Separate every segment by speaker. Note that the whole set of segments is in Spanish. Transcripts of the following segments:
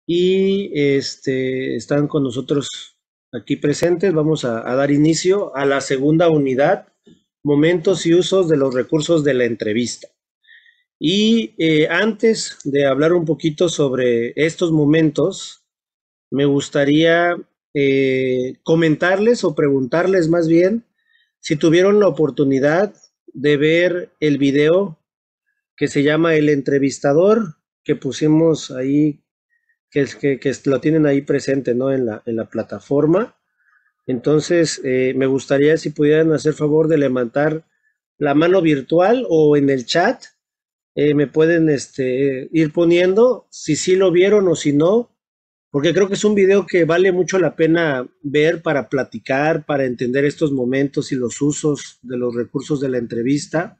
Speaker 1: y están con nosotros aquí presentes. Vamos a dar inicio a la segunda unidad, momentos y usos de los recursos de la entrevista. Y antes de hablar un poquito sobre estos momentos, me gustaría comentarles o preguntarles más bien si tuvieron la oportunidad de ver el video que se llama El Entrevistador, que pusimos ahí, que lo tienen ahí presente, ¿no? En la plataforma. Entonces, me gustaría si pudieran hacer favor de levantar la mano virtual o en el chat, me pueden ir poniendo si sí lo vieron o si no, porque creo que es un video que vale mucho la pena ver para platicar, para entender estos momentos y los usos de los recursos de la entrevista.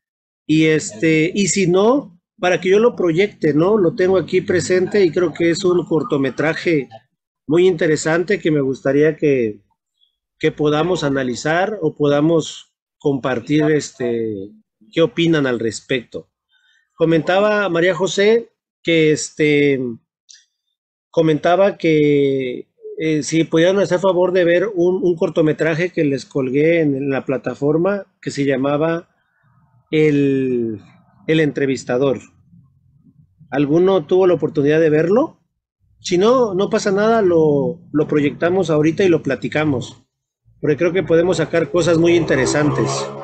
Speaker 1: Y si no, para que yo lo proyecte, ¿no? Lo tengo aquí presente y creo que es un cortometraje muy interesante que me gustaría que podamos analizar o podamos compartir qué opinan al respecto. Comentaba María José que comentaba que si pudieran hacer favor de ver un cortometraje que les colgué en la plataforma que se llamaba El, el Entrevistador. ¿Alguno tuvo la oportunidad de verlo? Si no, no pasa nada, lo proyectamos ahorita y lo platicamos, porque creo que podemos sacar cosas muy interesantes.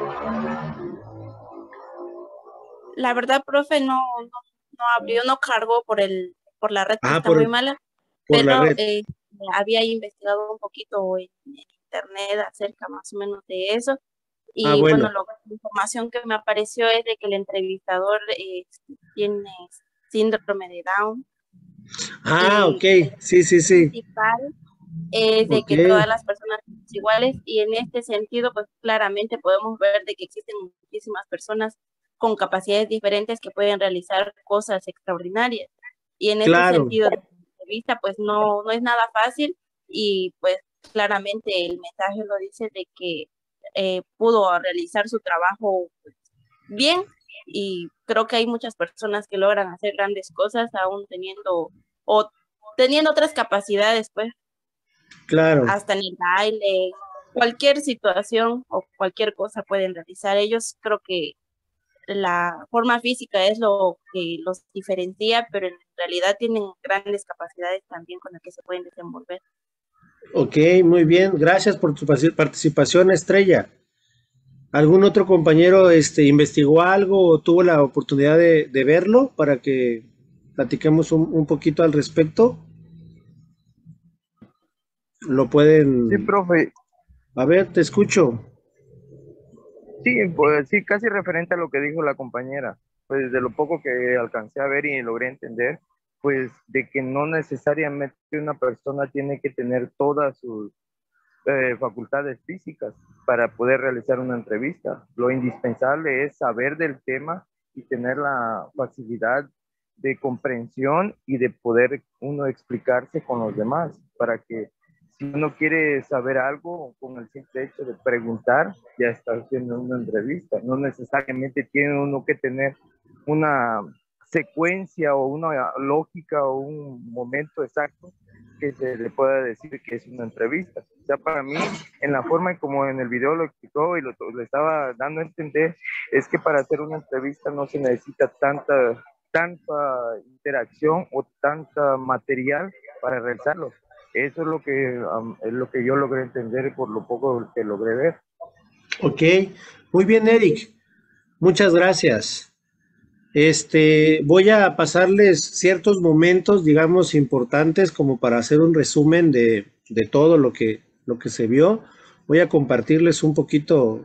Speaker 2: La verdad, profe, no abrió, no cargó por la red que
Speaker 1: Ah,
Speaker 2: está muy mala,
Speaker 1: por la
Speaker 2: pero
Speaker 1: red.
Speaker 2: había investigado un poquito en internet acerca más o menos de eso.
Speaker 1: Ah,
Speaker 2: Y bueno,
Speaker 1: bueno.
Speaker 2: la información que me apareció es de que el entrevistador tiene síndrome de Down
Speaker 1: Ah, ok.
Speaker 2: y el
Speaker 1: Sí, sí, sí.
Speaker 2: principal es de
Speaker 1: Ok.
Speaker 2: que todas las personas son iguales y en este sentido, pues claramente podemos ver de que existen muchísimas personas con capacidades diferentes que pueden realizar cosas extraordinarias. Y en este
Speaker 1: Claro.
Speaker 2: sentido de vista, pues no es nada fácil y pues claramente el mensaje lo dice de que pudo realizar su trabajo bien y creo que hay muchas personas que logran hacer grandes cosas aún o teniendo otras capacidades, pues
Speaker 1: Claro.
Speaker 2: hasta en el baile, cualquier situación o cualquier cosa pueden realizar. Ellos creo que la forma física es lo que los diferencia, pero en realidad tienen grandes capacidades también con las que se pueden desenvolver.
Speaker 1: Ok, muy bien. Gracias por tu participación, Estrella. ¿Algún otro compañero investigó algo o tuvo la oportunidad de verlo para que platiquemos un poquito al respecto? Lo
Speaker 3: Sí,
Speaker 1: pueden...
Speaker 3: profe,
Speaker 1: A ver, te escucho.
Speaker 3: sí, pues sí, casi referente a lo que dijo la compañera, pues de lo poco que alcancé a ver y logré entender, pues de que no necesariamente una persona tiene que tener todas sus facultades físicas para poder realizar una entrevista. Lo indispensable es saber del tema y tener la facilidad de comprensión y de poder uno explicarse con los demás para que si uno quiere saber algo con el simple hecho de preguntar, ya está haciendo una entrevista. No necesariamente tiene uno que tener una secuencia o una lógica o un momento exacto que se le pueda decir que es una entrevista. O sea, para mí, en la forma en como en el video lo explicó y le estaba dando a entender, es que para hacer una entrevista no se necesita tanta interacción o tanta material para realizarlo. Eso es lo que yo logré entender por lo poco que logré ver.
Speaker 1: Ok, muy bien, Eric. Muchas gracias. Voy a pasarles ciertos momentos, digamos, importantes como para hacer un resumen de todo lo que se vio. Voy a compartirles un poquito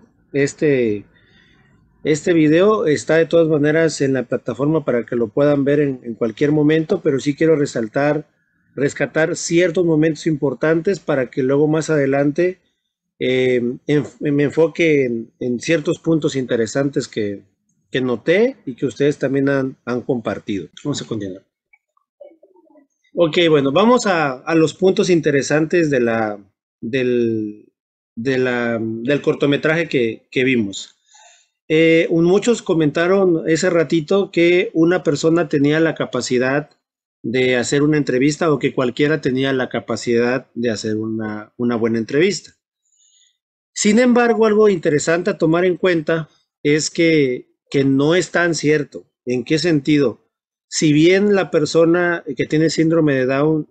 Speaker 1: este video. Está de todas maneras en la plataforma para que lo puedan ver en cualquier momento, pero sí quiero rescatar ciertos momentos importantes para que luego más adelante me enfoque en ciertos puntos interesantes que noté y que ustedes también han compartido. Vamos a continuar. Ok, bueno, vamos a los puntos interesantes del, del cortometraje que vimos. Muchos comentaron ese ratito que una persona tenía la capacidad de hacer una entrevista o que cualquiera tenía la capacidad de hacer una buena entrevista. Sin embargo, algo interesante a tomar en cuenta es que no es tan cierto. ¿En qué sentido? Si bien la persona que tiene síndrome de Down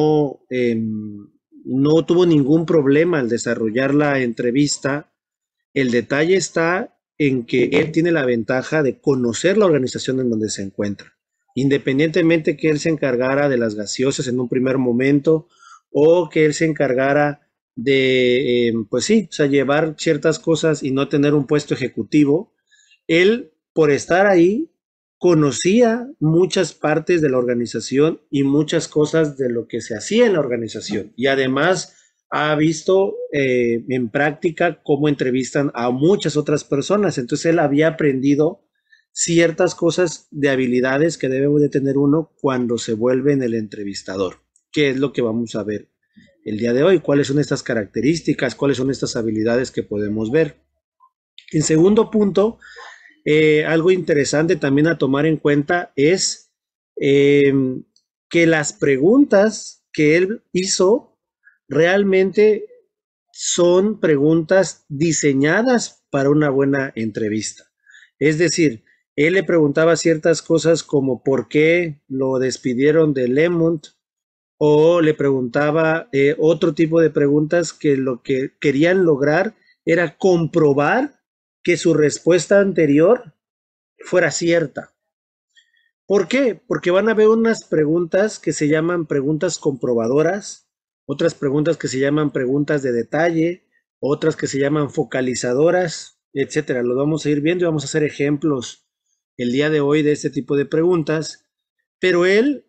Speaker 1: no tuvo ningún problema al desarrollar la entrevista, el detalle está en que él tiene la ventaja de conocer la organización en donde se encuentra. Independientemente que él se encargara de las gaseosas en un primer momento o que él se encargara de, pues sí, o sea, llevar ciertas cosas y no tener un puesto ejecutivo, él, por estar ahí, conocía muchas partes de la organización y muchas cosas de lo que se hacía en la organización. Y además ha visto en práctica cómo entrevistan a muchas otras personas. Entonces él había aprendido ciertas cosas de habilidades que debe de tener uno cuando se vuelve en el entrevistador, que es lo que vamos a ver el día de hoy, cuáles son estas características, cuáles son estas habilidades que podemos ver. En segundo punto, algo interesante también a tomar en cuenta es eh, que las preguntas que él hizo realmente son preguntas diseñadas para una buena entrevista. Es decir, él le preguntaba ciertas cosas como por qué lo despidieron de Lemont, o le preguntaba otro tipo de preguntas que lo que querían lograr era comprobar que su respuesta anterior fuera cierta. ¿Por qué? Porque van a haber unas preguntas que se llaman preguntas comprobadoras, otras preguntas que se llaman preguntas de detalle, otras que se llaman focalizadoras, etcétera. Lo vamos a ir viendo y vamos a hacer ejemplos el día de hoy de este tipo de preguntas. Pero él,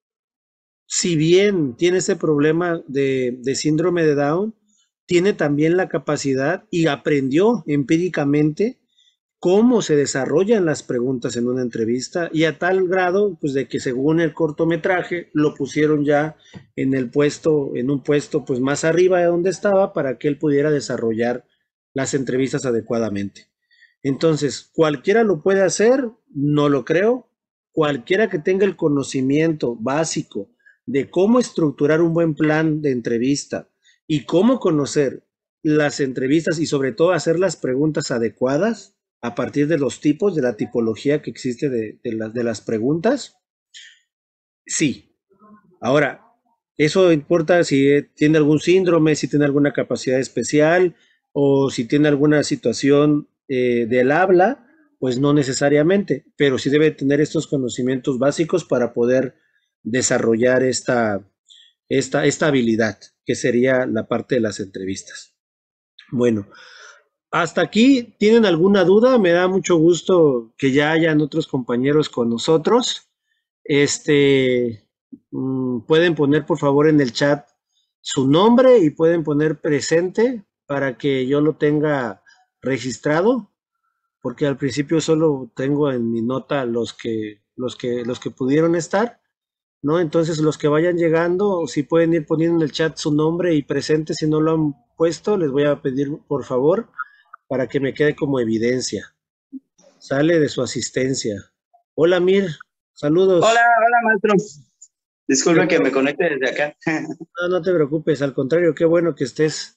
Speaker 1: si bien tiene ese problema de síndrome de Down, tiene también la capacidad y aprendió empíricamente cómo se desarrollan las preguntas en una entrevista y a tal grado, pues de que según el cortometraje lo pusieron ya en el puesto, en un puesto pues más arriba de donde estaba para que él pudiera desarrollar las entrevistas adecuadamente. Entonces, cualquiera lo puede hacer, no lo creo. Cualquiera que tenga el conocimiento básico de cómo estructurar un buen plan de entrevista y cómo conocer las entrevistas y sobre todo hacer las preguntas adecuadas a partir de los tipos, de la tipología que existe de las preguntas, sí. Ahora, eso importa si tiene algún síndrome, si tiene alguna capacidad especial o si tiene alguna situación del habla, pues no necesariamente, pero sí debe tener estos conocimientos básicos para poder desarrollar esta habilidad, que sería la parte de las entrevistas. Bueno, hasta aquí, ¿tienen alguna duda? Me da mucho gusto que ya hayan otros compañeros con nosotros. Pueden poner por favor en el chat su nombre y pueden poner presente para que yo lo tenga registrado, porque al principio solo tengo en mi nota los que pudieron estar, ¿no? Entonces los que vayan llegando, si pueden ir poniendo en el chat su nombre y presente, si no lo han puesto, les voy a pedir por favor para que me quede como evidencia. Sale de su asistencia. Hola Mir, saludos.
Speaker 4: Hola maestro. Disculpen que me conecte desde acá.
Speaker 1: No, no te preocupes, al contrario, qué bueno que estés.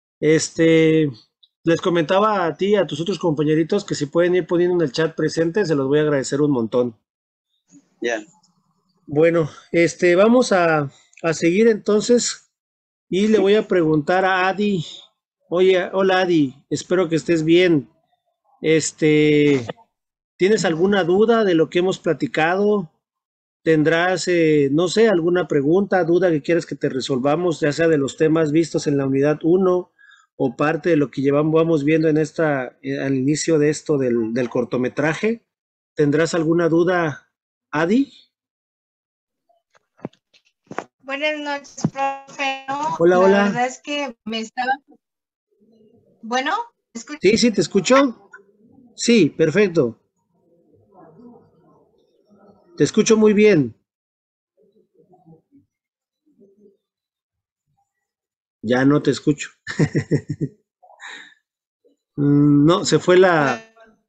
Speaker 1: Les comentaba a ti y a tus otros compañeritos que si pueden ir poniendo en el chat presente, se los voy a agradecer un montón.
Speaker 4: Ya.
Speaker 1: Bueno, vamos a seguir entonces y le voy a preguntar a Adi. Oye, hola Adi, espero que estés bien. ¿Tienes alguna duda de lo que hemos platicado? ¿Tendrás, no sé, alguna pregunta, duda que quieres que te resolvamos, ya sea de los temas vistos en la unidad 1 o parte de lo que vamos viendo en al inicio de esto del cortometraje? ¿Tendrás alguna duda, Adi?
Speaker 5: Buenas noches, profe. No,
Speaker 1: Hola, hola.
Speaker 5: La verdad es que me estaba... Bueno, ¿me escuchas?
Speaker 1: Sí, sí, ¿te escucho? Sí, perfecto. Te escucho muy bien. Ya no te escucho. No, se fue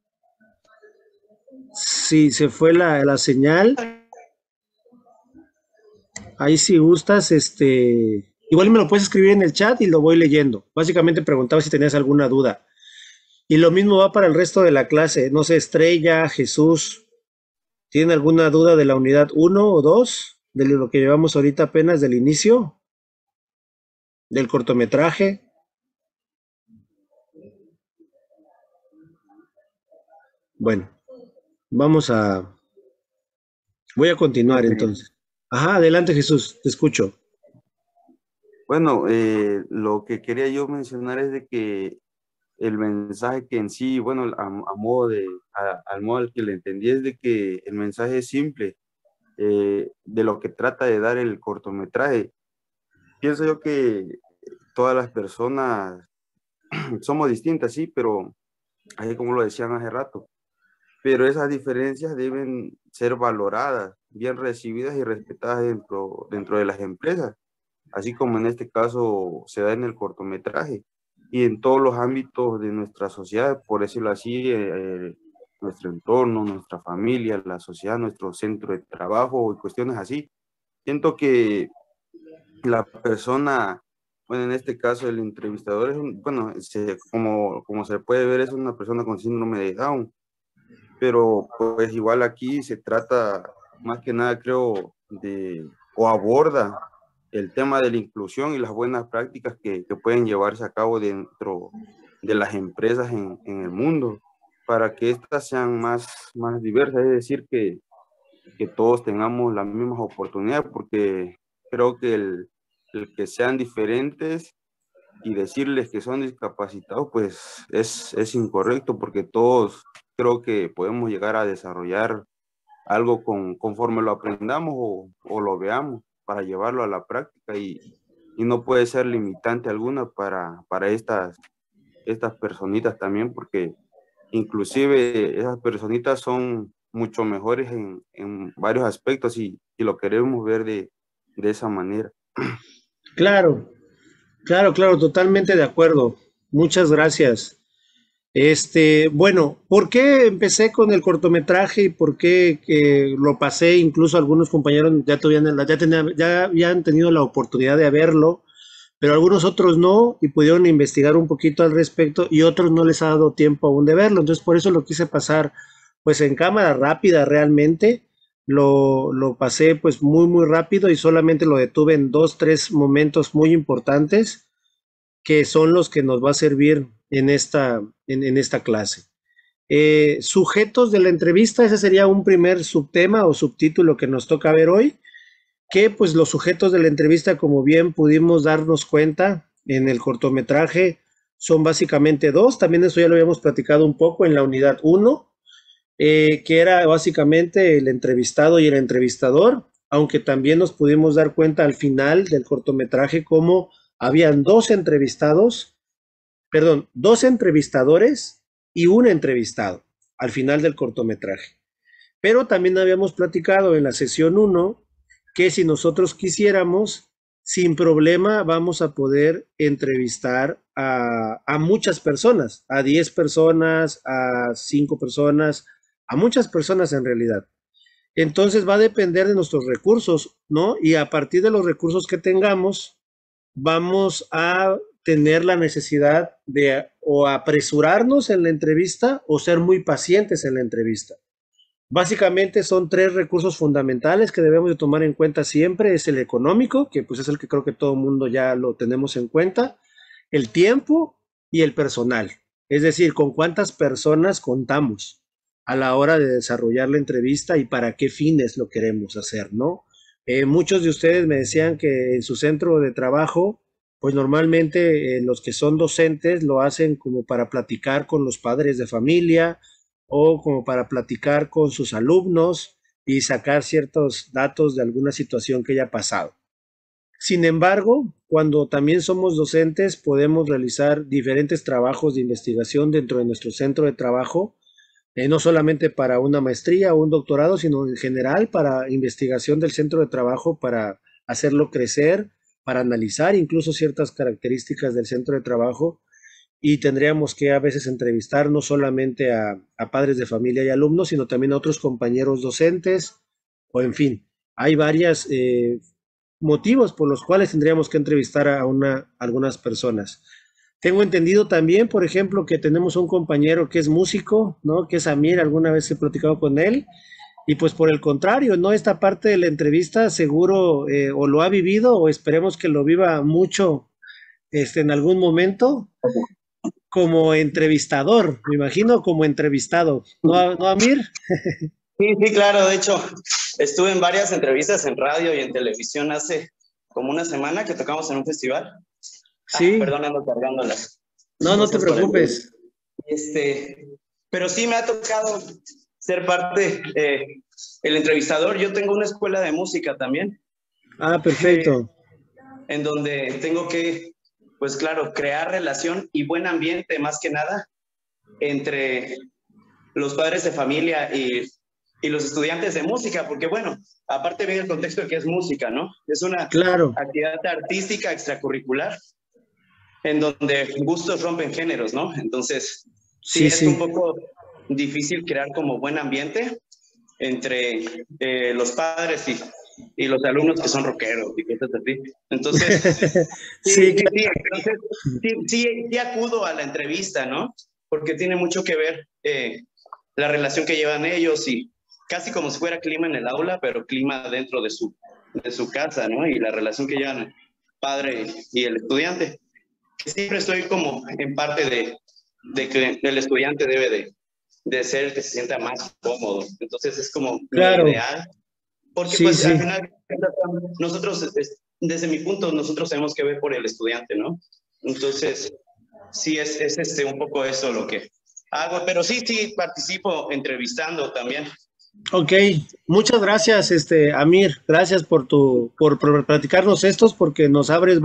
Speaker 1: Sí, se fue la señal. Ahí si gustas, igual me lo puedes escribir en el chat y lo voy leyendo. Básicamente preguntaba si tenías alguna duda. Y lo mismo va para el resto de la clase. No sé, Estrella, Jesús, ¿tienen alguna duda de la unidad uno o 2 de lo que llevamos ahorita apenas del inicio, del cortometraje? Bueno, vamos a... Voy a continuar
Speaker 6: Profe,
Speaker 1: entonces. Ajá, adelante Jesús, te escucho.
Speaker 6: bueno, lo que quería yo mencionar es de que el mensaje que en sí, bueno, al modo al que le entendí es de que el mensaje es simple, de lo que trata de dar el cortometraje. Pienso yo que todas las personas somos distintas, sí, pero así como lo decían hace rato, pero esas diferencias deben ser valoradas, bien recibidas y respetadas dentro de las empresas, así como en este caso se da en el cortometraje y en todos los ámbitos de nuestra sociedad, por decirlo así, nuestro entorno, nuestra familia, la sociedad, nuestro centro de trabajo y cuestiones así. Siento que la persona, bueno, en este caso el entrevistador es bueno, como se puede ver, es una persona con síndrome de Down, pero pues igual aquí se trata más que nada, creo, o aborda el tema de la inclusión y las buenas prácticas que pueden llevarse a cabo dentro de las empresas en el mundo, para que éstas sean más diversas, es decir, que todos tengamos las mismas oportunidades, porque creo que el que sean diferentes y decirles que son discapacitados, pues es incorrecto, porque todos creo que podemos llegar a desarrollar algo conforme lo aprendamos o lo veamos para llevarlo a la práctica y no puede ser limitante alguna para estas personitas también, porque inclusive esas personitas son mucho mejores en varios aspectos y lo queremos ver de esa manera.
Speaker 1: Claro, claro, totalmente de acuerdo. Muchas gracias. Bueno, ¿por qué empecé con el cortometraje y por qué lo pasé? Incluso algunos compañeros ya habían tenido la oportunidad de verlo, pero algunos otros no y pudieron investigar un poquito al respecto y otros no les ha dado tiempo aún de verlo. Entonces, por eso lo quise pasar pues en cámara rápida realmente. Lo pasé pues muy rápido y solamente lo detuve en dos, tres momentos muy importantes que son los que nos va a servir en esta clase. Sujetos de la entrevista, ese sería un primer subtema o subtítulo que nos toca ver hoy, que pues los sujetos de la entrevista, como bien pudimos darnos cuenta en el cortometraje, son básicamente dos, también eso ya lo habíamos platicado un poco en la unidad 1, que era básicamente el entrevistado y el entrevistador, aunque también nos pudimos dar cuenta al final del cortometraje cómo habían dos entrevistados, perdón, dos entrevistadores y un entrevistado al final del cortometraje. Pero también habíamos platicado en la sesión 1 que si nosotros quisiéramos, sin problema vamos a poder entrevistar a muchas personas, a 10 personas, a 5 personas, a muchas personas en realidad. Entonces va a depender de nuestros recursos, ¿no? Y a partir de los recursos que tengamos, vamos a tener la necesidad de o apresurarnos en la entrevista o ser muy pacientes en la entrevista. Básicamente son tres recursos fundamentales que debemos de tomar en cuenta siempre. Es el económico, que pues es el que creo que todo el mundo ya lo tenemos en cuenta, el tiempo y el personal. Es decir, con cuántas personas contamos a la hora de desarrollar la entrevista y para qué fines lo queremos hacer, ¿no? Muchos de ustedes me decían que en su centro de trabajo, pues normalmente los que son docentes lo hacen como para platicar con los padres de familia o como para platicar con sus alumnos y sacar ciertos datos de alguna situación que haya pasado. Sin embargo, cuando también somos docentes, podemos realizar diferentes trabajos de investigación dentro de nuestro centro de trabajo, no solamente para una maestría o un doctorado, sino en general para investigación del centro de trabajo, para hacerlo crecer, para analizar incluso ciertas características del centro de trabajo y tendríamos que a veces entrevistar no solamente a padres de familia y alumnos, sino también a otros compañeros docentes, o en fin, hay varias motivos por los cuales tendríamos que entrevistar a algunas personas. Tengo entendido también, por ejemplo, que tenemos un compañero que es músico, ¿no? Que es Amir, alguna vez he platicado con él, y pues por el contrario, ¿no? Esta parte de la entrevista seguro o lo ha vivido o esperemos que lo viva mucho en algún momento como entrevistador, me imagino como entrevistado, ¿no, no Amir?
Speaker 4: Sí, sí, claro. De hecho, estuve en varias entrevistas en radio y en televisión hace como una semana que tocamos en un festival.
Speaker 1: Sí.
Speaker 4: Perdón, ando cargando las
Speaker 1: No, no te
Speaker 4: cosas por el-
Speaker 1: preocupes.
Speaker 4: Pero sí me ha tocado ser parte, el entrevistador. Yo tengo una escuela de música también,
Speaker 1: Ah, perfecto.
Speaker 4: en donde tengo que, pues claro, crear relación y buen ambiente más que nada entre los padres de familia y los estudiantes de música, porque bueno, aparte viene el contexto de que es música, ¿no? Es una
Speaker 1: Claro.
Speaker 4: actividad artística extracurricular en donde gustos rompen géneros, ¿no? Entonces, sí,
Speaker 1: Sí,
Speaker 4: es un
Speaker 1: sí.
Speaker 4: poco difícil crear como buen ambiente entre los padres y los alumnos que son rockeros y cosas así. Entonces,
Speaker 1: Sí,
Speaker 4: sí, entonces, sí acudo a la entrevista, ¿no? Porque tiene mucho que ver la relación que llevan ellos y casi como si fuera clima en el aula, pero clima dentro de su casa, ¿no? Y la relación que llevan el padre y el estudiante. Siempre estoy como en parte de que el estudiante debe de ser el que se sienta más cómodo. Entonces es como mi
Speaker 1: claro.
Speaker 4: ideal. Porque
Speaker 1: Sí,
Speaker 4: pues al
Speaker 1: sí.
Speaker 4: final nosotros, desde mi punto, nosotros tenemos que ver por el estudiante, ¿no? Entonces, sí es un poco eso lo que hago, pero sí participo entrevistando también.
Speaker 1: Ok, muchas gracias, Amir. Gracias por platicarnos estos, porque nos abres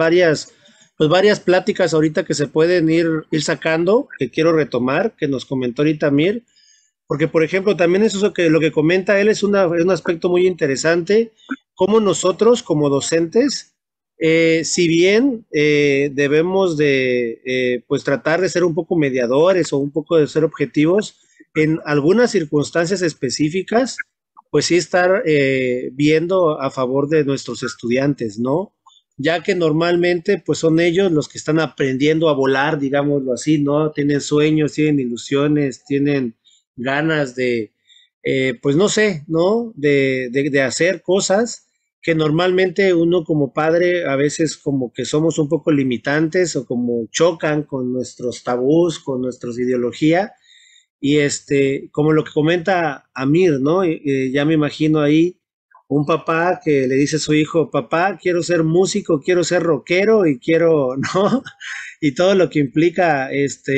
Speaker 1: varias pláticas ahorita que se pueden ir sacando, que quiero retomar, que nos comentó ahorita Amir. Porque, por ejemplo, también eso que lo que comenta él es un aspecto muy interesante, cómo nosotros como docentes, si bien debemos de pues tratar de ser un poco mediadores o un poco de ser objetivos, en algunas circunstancias específicas, pues sí estar viendo a favor de nuestros estudiantes, ¿no? Ya que normalmente pues son ellos los que están aprendiendo a volar, digámoslo así, ¿no? Tienen sueños, tienen ilusiones, tienen ganas de, pues no sé, ¿no? De hacer cosas que normalmente uno como padre a veces como que somos un poco limitantes o como chocan con nuestros tabús, con nuestra ideología. Y como lo que comenta Amir, ¿no? Ya me imagino ahí un papá que le dice a su hijo, papá, quiero ser músico, quiero ser rockero y quiero, ¿no? Y todo lo que implica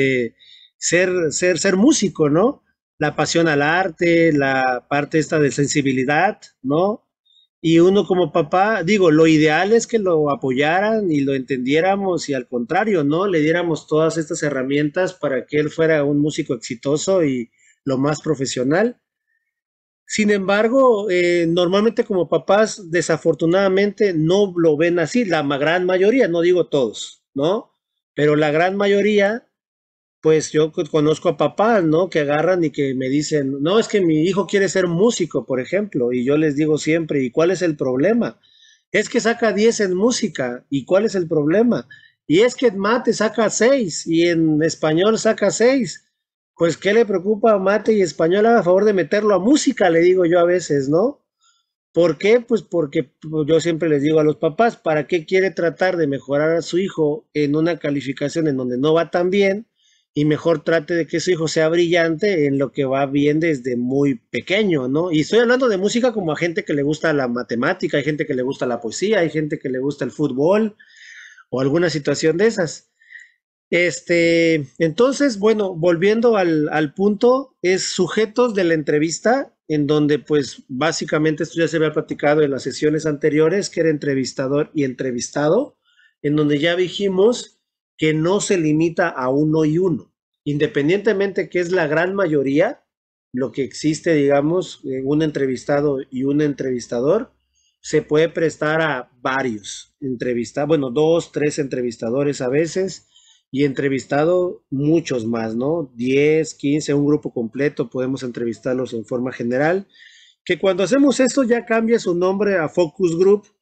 Speaker 1: ser músico, ¿no? La pasión al arte, la parte esta de sensibilidad, ¿no? Y uno como papá, digo, lo ideal es que lo apoyaran y lo entendiéramos y al contrario, ¿no? Le diéramos todas estas herramientas para que él fuera un músico exitoso y lo más profesional. Sin embargo, normalmente como papás, desafortunadamente no lo ven así, la gran mayoría, no digo todos, ¿no? Pero la gran mayoría, pues yo conozco a papás, ¿no? Que agarran y que me dicen, no, es que mi hijo quiere ser músico, por ejemplo, y yo les digo siempre, ¿y cuál es el problema? Es que saca 10 en música, ¿y cuál es el problema? Y es que en mate saca 6 y en español saca 6. Pues, ¿qué le preocupa a mate y español? Haga favor de meterlo a música, le digo yo a veces, ¿no? ¿Por qué? Pues porque yo siempre les digo a los papás, ¿para qué quiere tratar de mejorar a su hijo en una calificación en donde no va tan bien? Y mejor trate de que su hijo sea brillante en lo que va bien desde muy pequeño, ¿no? Y estoy hablando de música como a gente que le gusta la matemática, hay gente que le gusta la poesía, hay gente que le gusta el fútbol o alguna situación de esas. Entonces, bueno, volviendo al punto, es sujetos de la entrevista, en donde pues básicamente esto ya se había platicado en las sesiones anteriores, que era entrevistador y entrevistado, en donde ya dijimos que no se limita a uno y uno, independientemente que es la gran mayoría, lo que existe, digamos, un entrevistado y un entrevistador, se puede prestar a varios entrevistados, bueno, dos, tres entrevistadores a veces y entrevistado muchos más, ¿no? 10, 15, un grupo completo, podemos entrevistarlos en forma general, que cuando hacemos esto ya cambia su nombre a Focus Group,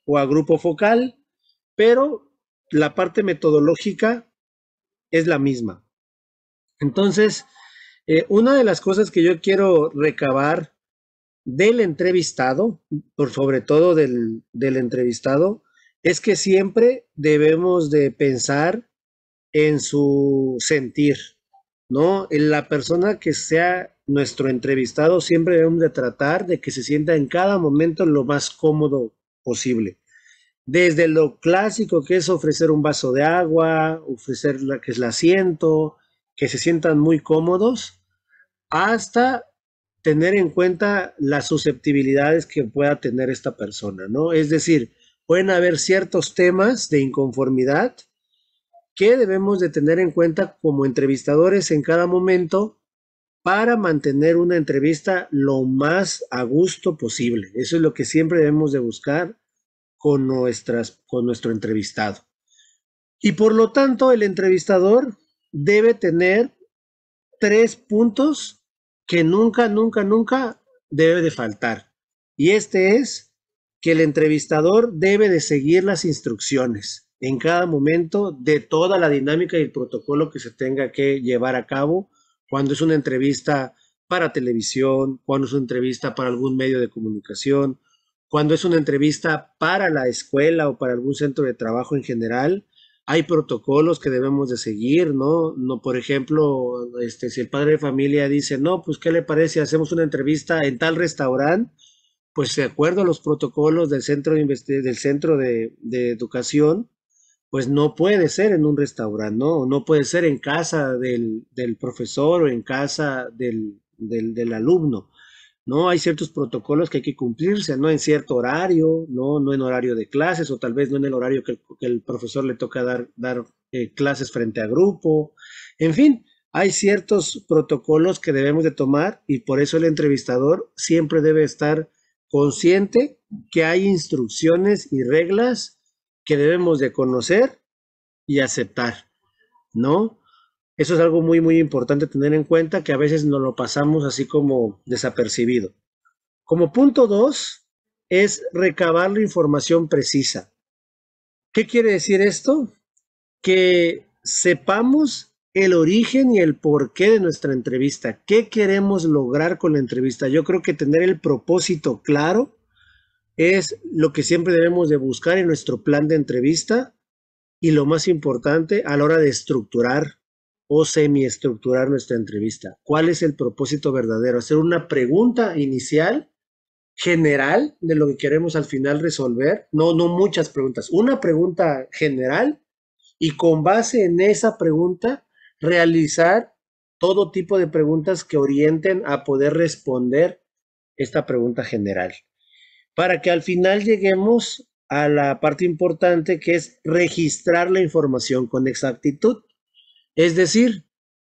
Speaker 1: o a grupo focal, pero la parte metodológica es la misma. Entonces, una de las cosas que yo quiero recabar del entrevistado, por sobre todo del entrevistado, es que siempre debemos de pensar en su sentir, ¿no? En la persona que sea nuestro entrevistado, siempre debemos de tratar de que se sienta en cada momento lo más cómodo posible. Desde lo clásico que es ofrecer un vaso de agua, ofrecer la que es el asiento, que se sientan muy cómodos, hasta tener en cuenta las susceptibilidades que pueda tener esta persona, ¿no? Es decir, pueden haber ciertos temas de inconformidad que debemos de tener en cuenta como entrevistadores en cada momento para mantener una entrevista lo más a gusto posible. Eso es lo que siempre debemos de buscar con nuestro entrevistado. Y por lo tanto, el entrevistador debe tener 3 puntos que nunca, nunca, nunca debe de faltar. Y este es que el entrevistador debe de seguir las instrucciones en cada momento de toda la dinámica y el protocolo que se tenga que llevar a cabo cuando es una entrevista para televisión, cuando es una entrevista para algún medio de comunicación, cuando es una entrevista para la escuela o para algún centro de trabajo en general. Hay protocolos que debemos de seguir, ¿no? No, por ejemplo, si el padre de familia dice, no, pues, ¿qué le parece si hacemos una entrevista en tal restaurante? Pues, de acuerdo a los protocolos del centro de educación, pues no puede ser en un restaurante, ¿no? No puede ser en casa del profesor o en casa del alumno, ¿no? Hay ciertos protocolos que hay que cumplirse, ¿no? En cierto horario, ¿no? No en horario de clases o tal vez no en el horario que el profesor le toca dar clases frente a grupo. En fin, hay ciertos protocolos que debemos de tomar y por eso el entrevistador siempre debe estar consciente que hay instrucciones y reglas que debemos de conocer y aceptar, ¿no? Eso es algo muy, muy importante tener en cuenta que a veces nos lo pasamos así como desapercibido. Como punto 2 es recabar la información precisa. ¿Qué quiere decir esto? Que sepamos el origen y el porqué de nuestra entrevista. ¿Qué queremos lograr con la entrevista? Yo creo que tener el propósito claro es lo que siempre debemos de buscar en nuestro plan de entrevista y lo más importante a la hora de estructurar o semiestructurar nuestra entrevista. ¿Cuál es el propósito verdadero? Hacer una pregunta inicial, general, de lo que queremos al final resolver. No muchas preguntas. Una pregunta general y con base en esa pregunta realizar todo tipo de preguntas que orienten a poder responder esta pregunta general. Para que al final lleguemos a la parte importante que es registrar la información con exactitud. Es decir,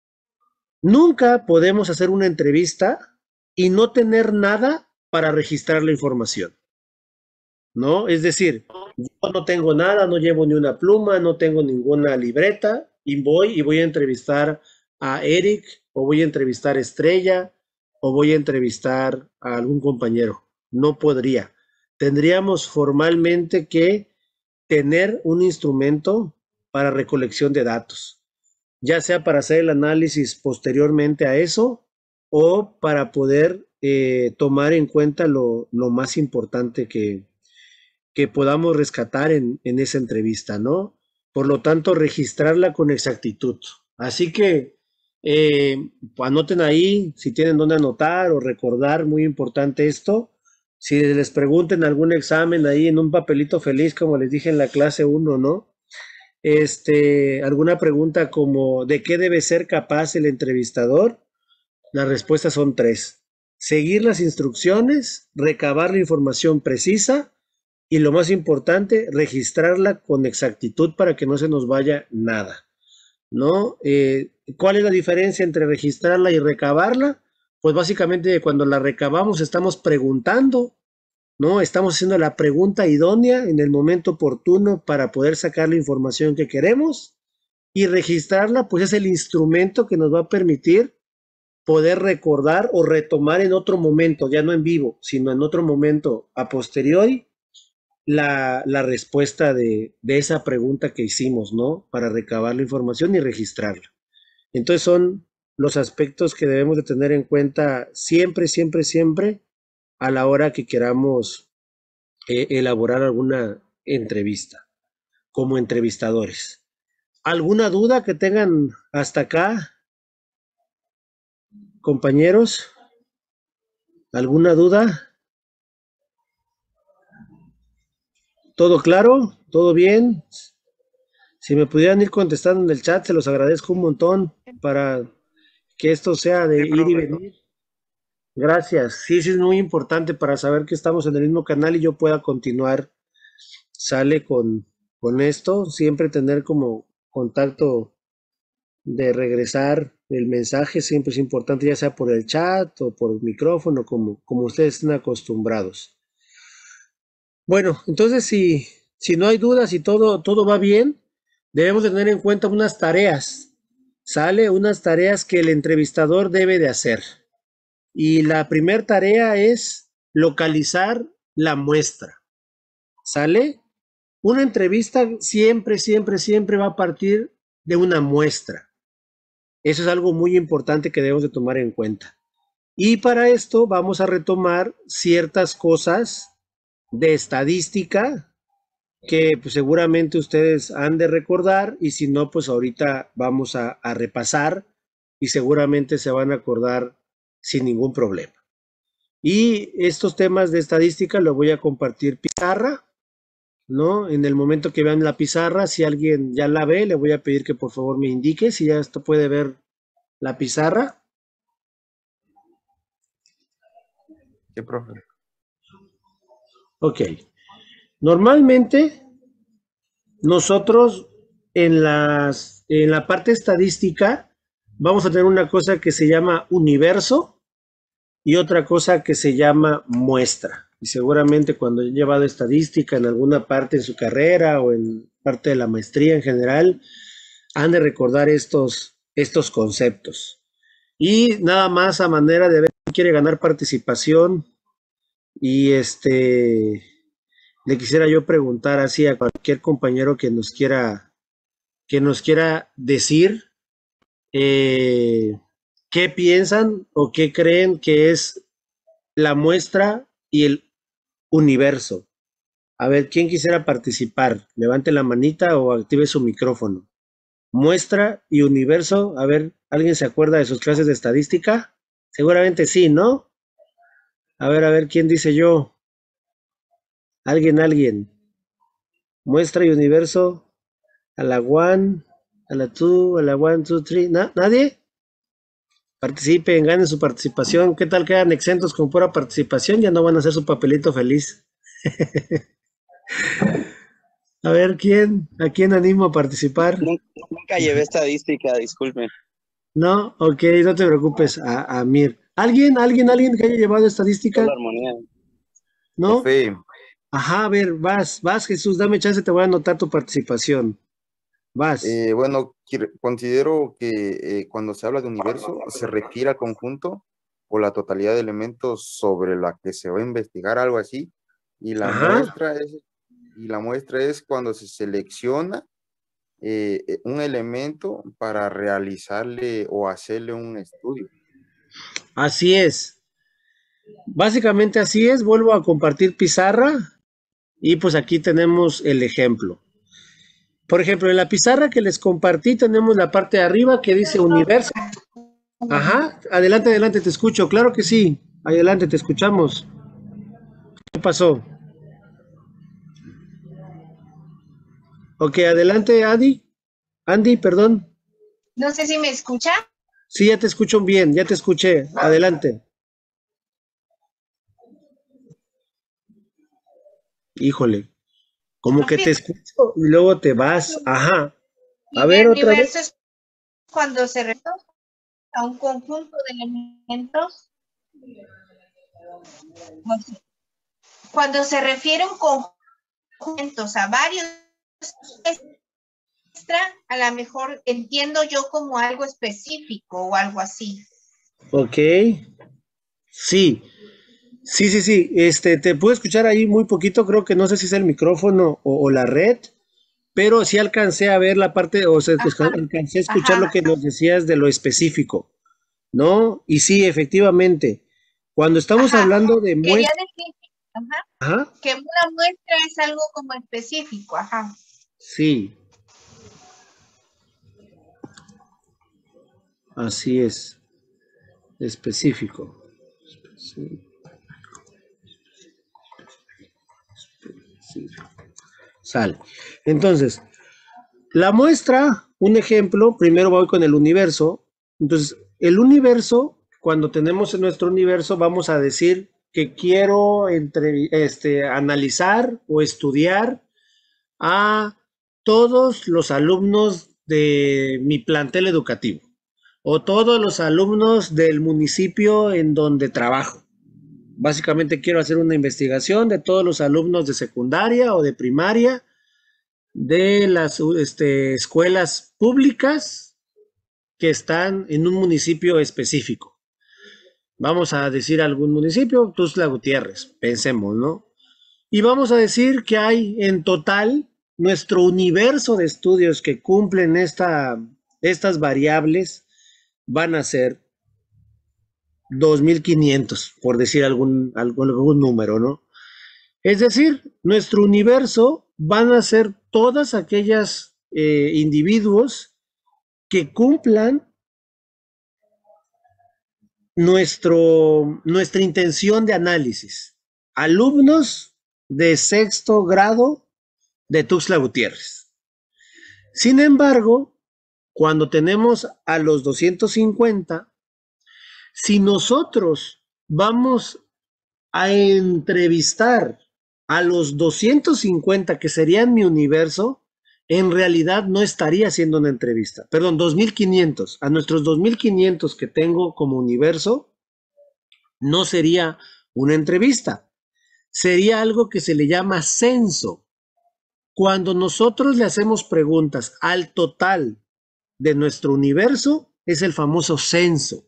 Speaker 1: nunca podemos hacer una entrevista y no tener nada para registrar la información, ¿no? Es decir, yo no tengo nada, no llevo ni una pluma, no tengo ninguna libreta y voy a entrevistar a Eric o voy a entrevistar a Estrella o voy a entrevistar a algún compañero. No podría. Tendríamos formalmente que tener un instrumento para recolección de datos, ya sea para hacer el análisis posteriormente a eso o para poder tomar en cuenta lo más importante que podamos rescatar en esa entrevista, ¿no? Por lo tanto, registrarla con exactitud. Así que anoten ahí si tienen dónde anotar o recordar, muy importante esto. Si les pregunten algún examen ahí en un papelito feliz, como les dije en la clase 1, ¿no? Alguna pregunta como ¿de qué debe ser capaz el entrevistador? Las respuestas son 3. Seguir las instrucciones, recabar la información precisa y lo más importante, registrarla con exactitud para que no se nos vaya nada, ¿no? ¿Cuál es la diferencia entre registrarla y recabarla? Pues básicamente cuando la recabamos estamos preguntando, ¿no? Estamos haciendo la pregunta idónea en el momento oportuno para poder sacar la información que queremos y registrarla, pues es el instrumento que nos va a permitir poder recordar o retomar en otro momento, ya no en vivo, sino en otro momento a posteriori, la respuesta de esa pregunta que hicimos, ¿no? Para recabar la información y registrarla. Entonces son los aspectos que debemos de tener en cuenta siempre, siempre, siempre a la hora que queramos elaborar alguna entrevista como entrevistadores. ¿Alguna duda que tengan hasta acá, compañeros? ¿Alguna duda? ¿Todo claro? ¿Todo bien? Si me pudieran ir contestando en el chat, se los agradezco un montón para que esto sea de
Speaker 3: Sí,
Speaker 1: ir y
Speaker 3: profe.
Speaker 1: venir. Gracias. Sí, sí, es muy importante para saber que estamos en el mismo canal y yo pueda continuar, sale con esto, siempre tener como contacto de regresar el mensaje, siempre es importante, ya sea por el chat o por el micrófono, como ustedes estén acostumbrados. Bueno, entonces si no hay dudas y todo va bien, debemos de tener en cuenta unas tareas, ¿sale? Unas tareas que el entrevistador debe de hacer. Y la primera tarea es localizar la muestra, ¿sale? Una entrevista siempre, siempre, siempre va a partir de una muestra. Eso es algo muy importante que debemos de tomar en cuenta. Y para esto vamos a retomar ciertas cosas de estadística que pues, seguramente ustedes han de recordar y si no, pues ahorita vamos a repasar y seguramente se van a acordar sin ningún problema. Y estos temas de estadística los voy a compartir pizarra, ¿no? En el momento que vean la pizarra, si alguien ya la ve, le voy a pedir que por favor me indique si ya esto puede ver la pizarra.
Speaker 3: Sí, profe.
Speaker 1: Ok. Normalmente nosotros en la parte estadística vamos a tener una cosa que se llama universo y otra cosa que se llama muestra. Y seguramente cuando he llevado estadística en alguna parte de su carrera o en parte de la maestría en general, han de recordar estos conceptos. Y nada más a manera de ver quién quiere ganar participación y le quisiera yo preguntar así a cualquier compañero que nos quiera decir qué piensan o qué creen que es la muestra y el universo. A ver, ¿quién quisiera participar? Levante la manita o active su micrófono. Muestra y universo. A ver, ¿alguien se acuerda de sus clases de estadística? Seguramente sí, ¿no? A ver, ¿quién dice yo? Alguien. Muestra y universo. A la one, a la two, a la one, two, three. ¿Nadie? Participen, ganen su participación. ¿Qué tal quedan exentos con pura participación? Ya no van a hacer su papelito feliz. A ver, ¿a quién animo a participar?
Speaker 4: Nunca llevé estadística, disculpen.
Speaker 1: No, ok, no te preocupes, a Mir. ¿Alguien que haya llevado estadística?
Speaker 4: Solo armonía.
Speaker 1: ¿No?
Speaker 6: Profe,
Speaker 1: Ajá, a ver, vas Jesús, dame chance, te voy a anotar tu participación. Vas.
Speaker 6: bueno, considero que cuando se habla de universo se refiere al conjunto o la totalidad de elementos sobre la que se va a investigar, algo así, y
Speaker 1: Ajá.
Speaker 6: la muestra es cuando se selecciona un elemento para realizarle o hacerle un estudio.
Speaker 1: Así es. Básicamente así es. Vuelvo a compartir pizarra y pues aquí tenemos el ejemplo. Por ejemplo, en la pizarra que les compartí tenemos la parte de arriba que dice universo. Ajá, adelante, te escucho. Claro que sí. Adelante, te escuchamos. ¿Qué pasó? Ok, adelante, Andy, perdón.
Speaker 5: No sé si me escucha.
Speaker 1: Sí, ya te escucho bien, ya te escuché. Adelante. Híjole, como que te escucho y luego te vas. Ajá. A ver, otra
Speaker 5: Universo
Speaker 1: vez.
Speaker 5: es cuando se refiere a un conjunto de elementos. Cuando se refiere a un conjunto, a varios, a lo mejor entiendo yo como algo específico o algo así.
Speaker 1: Ok. Sí. Sí, sí, sí. Te puedo escuchar ahí muy poquito, creo que no sé si es el micrófono o la red, pero sí alcancé a ver la parte, o sea,
Speaker 5: Ajá,
Speaker 1: alcancé a escuchar lo
Speaker 5: ajá.
Speaker 1: que nos decías de lo específico, ¿no? Y sí, efectivamente, cuando estamos
Speaker 5: Ajá.
Speaker 1: hablando de
Speaker 5: Quería
Speaker 1: muestras,
Speaker 5: decir, ajá, que una muestra es algo como específico, ajá.
Speaker 1: sí, así es, específico. Sí, sí, sale. Entonces, la muestra, un ejemplo, primero voy con el universo. Entonces, el universo, cuando tenemos en nuestro universo, vamos a decir que quiero analizar o estudiar a todos los alumnos de mi plantel educativo o todos los alumnos del municipio en donde trabajo. Básicamente quiero hacer una investigación de todos los alumnos de secundaria o de primaria de las escuelas públicas que están en un municipio específico. Vamos a decir algún municipio, Tuxtla Gutiérrez, pensemos, ¿no? Y vamos a decir que hay en total nuestro universo de estudios que cumplen estas variables van a ser 2.500, por decir algún número, ¿no? Es decir, nuestro universo van a ser todas aquellas individuos que cumplan nuestra intención de análisis. Alumnos de sexto grado de Tuxtla Gutiérrez. Sin embargo, cuando tenemos a los 250, si nosotros vamos a entrevistar a los 250 que serían mi universo, en realidad no estaría haciendo una entrevista. Perdón, 2.500. A nuestros 2.500 que tengo como universo, no sería una entrevista. Sería algo que se le llama censo. Cuando nosotros le hacemos preguntas al total de nuestro universo, es el famoso censo.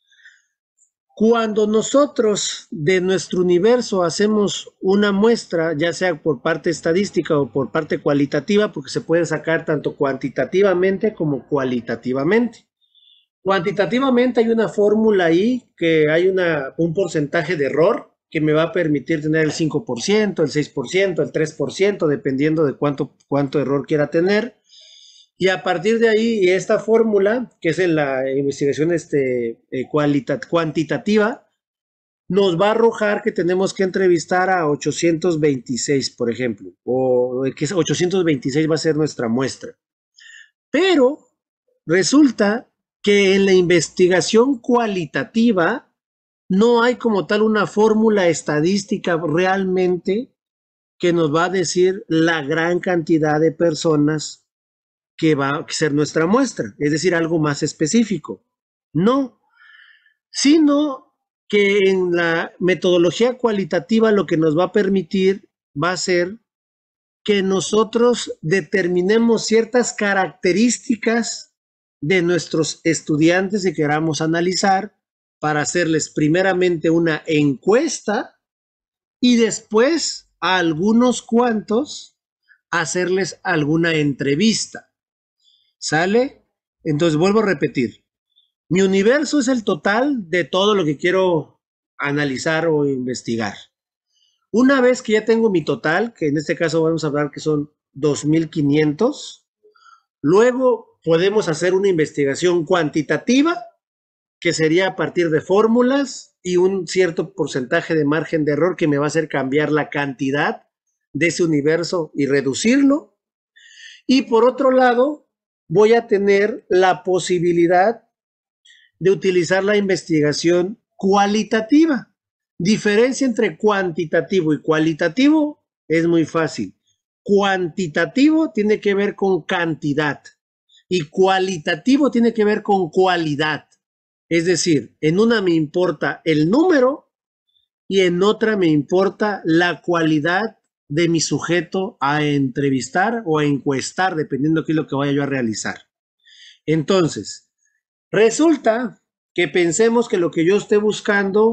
Speaker 1: Cuando nosotros de nuestro universo hacemos una muestra, ya sea por parte estadística o por parte cualitativa, porque se puede sacar tanto cuantitativamente como cualitativamente. Cuantitativamente hay una fórmula ahí que hay un porcentaje de error que me va a permitir tener el 5%, el 6%, el 3%, dependiendo de cuánto error quiera tener. Y a partir de ahí, esta fórmula, que es en la investigación cuantitativa, nos va a arrojar que tenemos que entrevistar a 826, por ejemplo, o que 826 va a ser nuestra muestra. Pero resulta que en la investigación cualitativa no hay como tal una fórmula estadística realmente que nos va a decir la gran cantidad de personas que va a ser nuestra muestra, es decir, algo más específico. No, sino que en la metodología cualitativa lo que nos va a permitir va a ser que nosotros determinemos ciertas características de nuestros estudiantes que queramos analizar para hacerles primeramente una encuesta y después a algunos cuantos hacerles alguna entrevista. ¿Sale? Entonces vuelvo a repetir. Mi universo es el total de todo lo que quiero analizar o investigar. Una vez que ya tengo mi total, que en este caso vamos a hablar que son 2.500, luego podemos hacer una investigación cuantitativa, que sería a partir de fórmulas y un cierto porcentaje de margen de error que me va a hacer cambiar la cantidad de ese universo y reducirlo. Y por otro lado, voy a tener la posibilidad de utilizar la investigación cualitativa. Diferencia entre cuantitativo y cualitativo es muy fácil. Cuantitativo tiene que ver con cantidad y cualitativo tiene que ver con cualidad. Es decir, en una me importa el número y en otra me importa la cualidad de mi sujeto a entrevistar o a encuestar, dependiendo de qué es lo que vaya yo a realizar. Entonces, resulta que pensemos que lo que yo esté buscando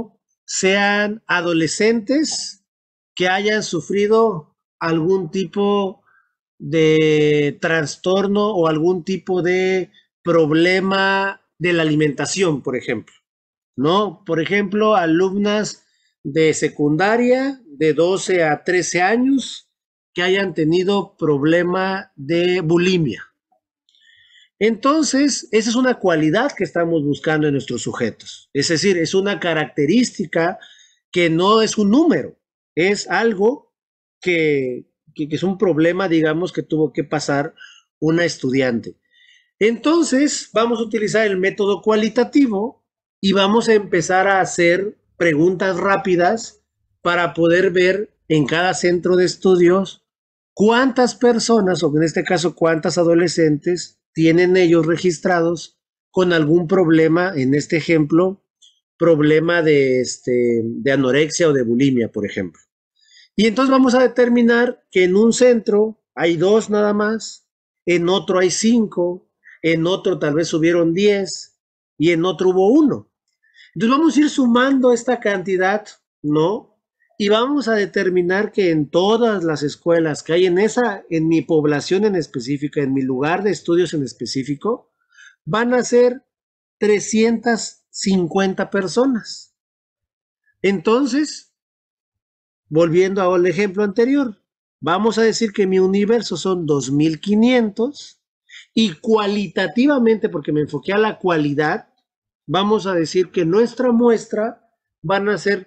Speaker 1: sean adolescentes que hayan sufrido algún tipo de trastorno o algún tipo de problema de la alimentación, por ejemplo, ¿no? Por ejemplo, alumnas de secundaria de 12 a 13 años que hayan tenido problema de bulimia. Entonces, esa es una cualidad que estamos buscando en nuestros sujetos. Es decir, es una característica que no es un número, es algo que es un problema, digamos, que tuvo que pasar una estudiante. Entonces, vamos a utilizar el método cualitativo y vamos a empezar a hacer preguntas rápidas para poder ver en cada centro de estudios cuántas personas, o en este caso cuántas adolescentes, tienen ellos registrados con algún problema, en este ejemplo, problema de anorexia o de bulimia, por ejemplo. Y entonces vamos a determinar que en un centro hay 2 nada más, en otro hay 5, en otro tal vez subieron 10 y en otro hubo 1. Entonces vamos a ir sumando esta cantidad, ¿no? Y vamos a determinar que en todas las escuelas que hay en mi población en específica, en mi lugar de estudios en específico, van a ser 350 personas. Entonces, volviendo al ejemplo anterior, vamos a decir que mi universo son 2500 y cualitativamente, porque me enfoqué a la cualidad, vamos a decir que nuestra muestra van a ser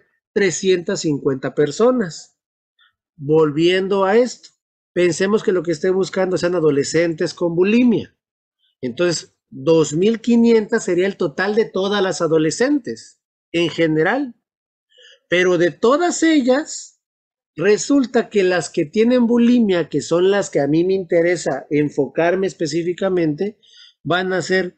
Speaker 1: 350 personas. Volviendo a esto, pensemos que lo que esté buscando sean adolescentes con bulimia. Entonces, 2500 sería el total de todas las adolescentes en general. Pero de todas ellas, resulta que las que tienen bulimia, que son las que a mí me interesa enfocarme específicamente, van a ser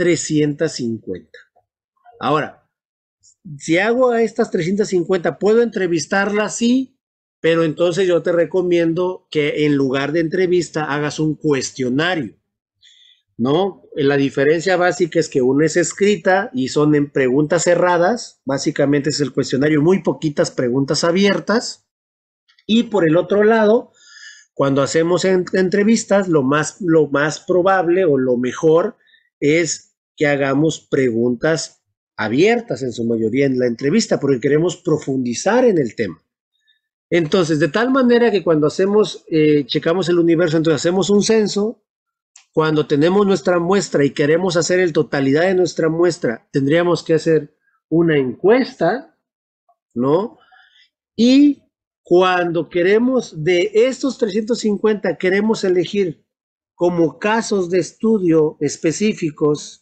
Speaker 1: 350. Ahora, si hago a estas 350, ¿puedo entrevistarlas? Sí, pero entonces yo te recomiendo que en lugar de entrevista hagas un cuestionario, ¿no? La diferencia básica es que una es escrita y son en preguntas cerradas, básicamente es el cuestionario, muy poquitas preguntas abiertas, y por el otro lado, cuando hacemos entrevistas, lo más probable o lo mejor es que hagamos preguntas abiertas en su mayoría en la entrevista, porque queremos profundizar en el tema. Entonces, de tal manera que cuando checamos el universo, entonces hacemos un censo, cuando tenemos nuestra muestra y queremos hacer el totalidad de nuestra muestra, tendríamos que hacer una encuesta, ¿no? Y cuando queremos, de estos 350, queremos elegir como casos de estudio específicos,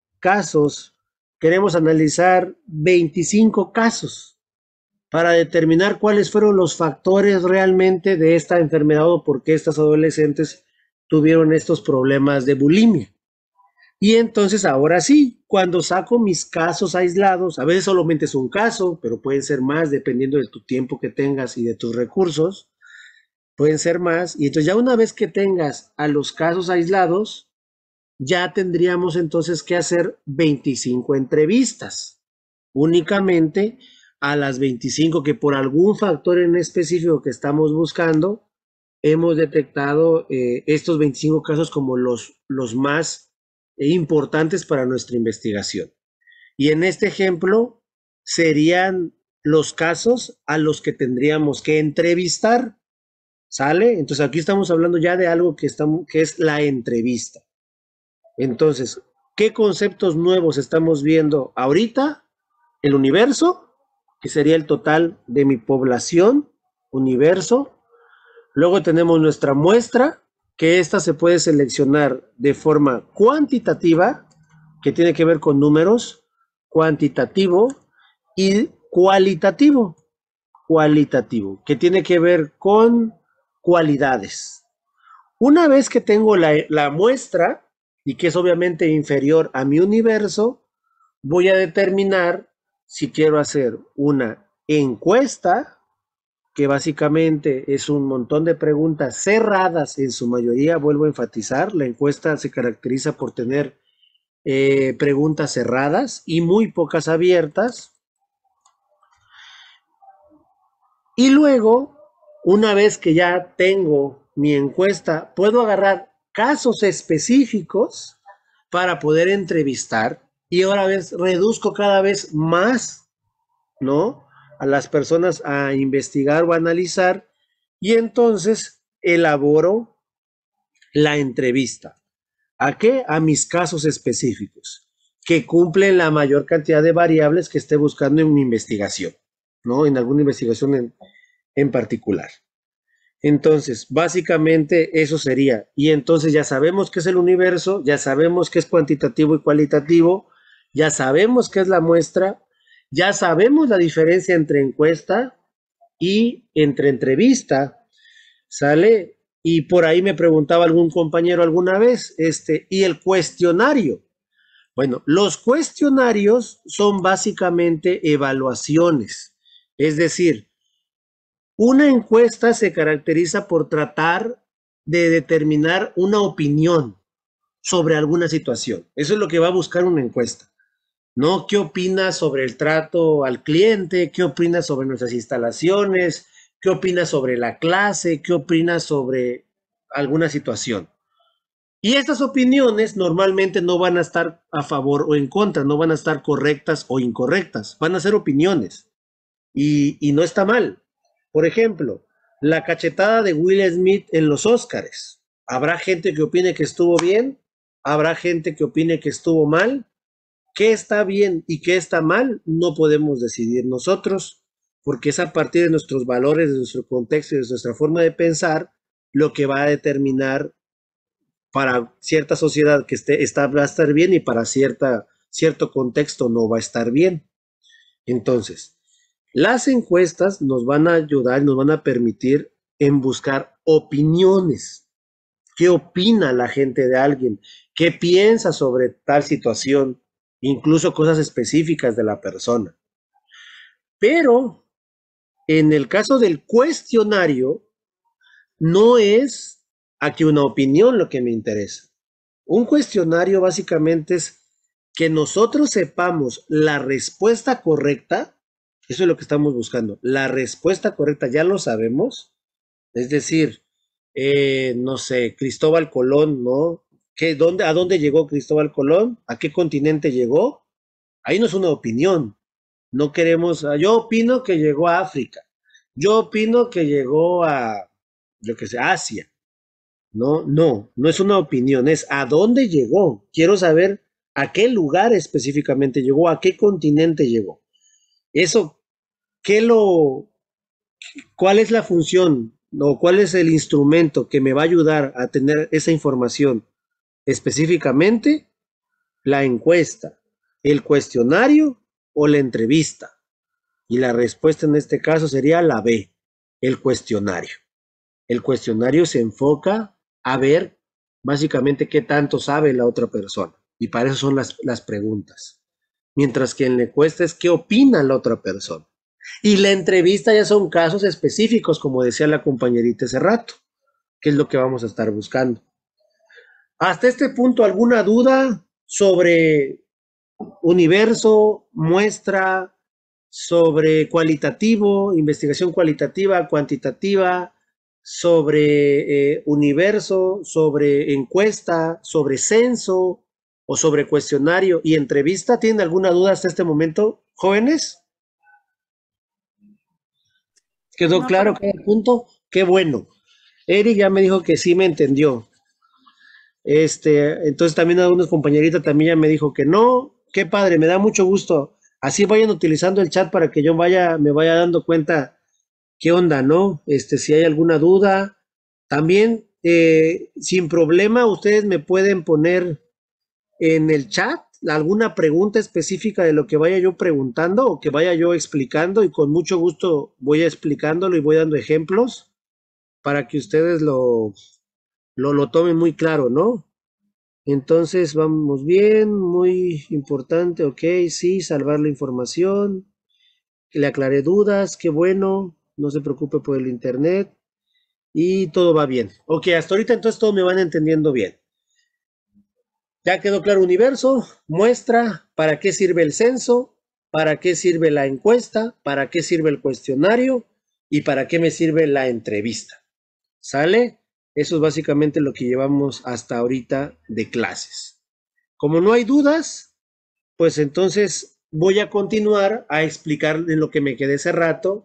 Speaker 1: queremos analizar 25 casos para determinar cuáles fueron los factores realmente de esta enfermedad o por qué estas adolescentes tuvieron estos problemas de bulimia. Y entonces ahora sí, cuando saco mis casos aislados, a veces solamente es un caso, pero pueden ser más dependiendo de tu tiempo que tengas y de tus recursos, pueden ser más. Y entonces ya una vez que tengas a los casos aislados, ya tendríamos entonces que hacer 25 entrevistas, únicamente a las 25 que por algún factor en específico que estamos buscando, hemos detectado estos 25 casos como los más importantes para nuestra investigación. Y en este ejemplo serían los casos a los que tendríamos que entrevistar, ¿sale? Entonces aquí estamos hablando ya de algo que es la entrevista. Entonces, ¿qué conceptos nuevos estamos viendo ahorita? El universo, que sería el total de mi población, universo. Luego tenemos nuestra muestra, que esta se puede seleccionar de forma cuantitativa, que tiene que ver con números, cuantitativo y cualitativo, que tiene que ver con cualidades. Una vez que tengo la muestra, y que es obviamente inferior a mi universo, voy a determinar si quiero hacer una encuesta, que básicamente es un montón de preguntas cerradas en su mayoría, vuelvo a enfatizar, la encuesta se caracteriza por tener preguntas cerradas y muy pocas abiertas. Y luego, una vez que ya tengo mi encuesta, puedo agarrar casos específicos para poder entrevistar y ahora reduzco cada vez más, ¿no? A las personas a investigar o analizar y entonces elaboro la entrevista. ¿A qué? A mis casos específicos, que cumplen la mayor cantidad de variables que esté buscando en mi investigación, ¿no? En alguna investigación en particular. Entonces, básicamente eso sería. Y entonces ya sabemos qué es el universo, ya sabemos qué es cuantitativo y cualitativo, ya sabemos qué es la muestra, ya sabemos la diferencia entre encuesta y entre entrevista, ¿sale? Y por ahí me preguntaba algún compañero alguna vez, y el cuestionario. Bueno, los cuestionarios son básicamente evaluaciones, es decir, una encuesta se caracteriza por tratar de determinar una opinión sobre alguna situación. Eso es lo que va a buscar una encuesta. ¿No? ¿Qué opinas sobre el trato al cliente? ¿Qué opinas sobre nuestras instalaciones? ¿Qué opinas sobre la clase? ¿Qué opinas sobre alguna situación? Y estas opiniones normalmente no van a estar a favor o en contra, no van a estar correctas o incorrectas, van a ser opiniones. Y no está mal. Por ejemplo, la cachetada de Will Smith en los Óscares. Habrá gente que opine que estuvo bien, habrá gente que opine que estuvo mal. ¿Qué está bien y qué está mal? No podemos decidir nosotros, porque es a partir de nuestros valores, de nuestro contexto y de nuestra forma de pensar lo que va a determinar para cierta sociedad que va a estar bien y para cierto contexto no va a estar bien. Entonces, las encuestas nos van a ayudar, nos van a permitir en buscar opiniones. ¿Qué opina la gente de alguien? ¿Qué piensa sobre tal situación? Incluso cosas específicas de la persona. Pero en el caso del cuestionario, no es aquí una opinión lo que me interesa. Un cuestionario básicamente es que nosotros sepamos la respuesta correcta. Eso es lo que estamos buscando. La respuesta correcta ya lo sabemos. Es decir, no sé, Cristóbal Colón, ¿no? ¿A dónde llegó Cristóbal Colón? ¿A qué continente llegó? Ahí no es una opinión. No queremos, yo opino que llegó a África. Yo opino que llegó a, yo qué sé, Asia. No es una opinión, es a dónde llegó. Quiero saber a qué lugar específicamente llegó, a qué continente llegó. Eso, ¿qué lo, ¿cuál es la función o cuál es el instrumento que me va a ayudar a tener esa información? Específicamente, la encuesta, el cuestionario o la entrevista. Y la respuesta en este caso sería la B, el cuestionario. El cuestionario se enfoca a ver básicamente qué tanto sabe la otra persona. Y para eso son las preguntas. Mientras que en la encuesta es qué opina la otra persona. Y la entrevista ya son casos específicos, como decía la compañerita hace rato, que es lo que vamos a estar buscando. Hasta este punto, ¿alguna duda sobre universo, muestra, sobre cualitativo, investigación cualitativa, cuantitativa, sobre universo, sobre encuesta, sobre censo o sobre cuestionario y entrevista? ¿Tienen alguna duda hasta este momento, jóvenes? ¿Quedó
Speaker 2: No,
Speaker 1: claro
Speaker 2: profe.
Speaker 1: cada punto? Qué bueno. Eric ya me dijo que sí me entendió. Entonces también algunos compañeritas también ya me dijo que no. Qué padre, me da mucho gusto. Así vayan utilizando el chat para que yo me vaya dando cuenta qué onda, ¿no? Si hay alguna duda. También, sin problema, ustedes me pueden poner en el chat alguna pregunta específica de lo que vaya yo preguntando o que vaya yo explicando y con mucho gusto voy explicándolo y voy dando ejemplos para que ustedes lo tomen muy claro, ¿no? Entonces vamos bien, muy importante, ok, sí, salvar la información, le aclaré dudas, qué bueno, no se preocupe por el internet y todo va bien. Ok, hasta ahorita entonces todos me van entendiendo bien. Ya quedó claro universo, muestra, para qué sirve el censo, para qué sirve la encuesta, para qué sirve el cuestionario y para qué me sirve la entrevista. ¿Sale? Eso es básicamente lo que llevamos hasta ahorita de clases. Como no hay dudas, pues entonces voy a continuar a explicar en lo que me quedé hace rato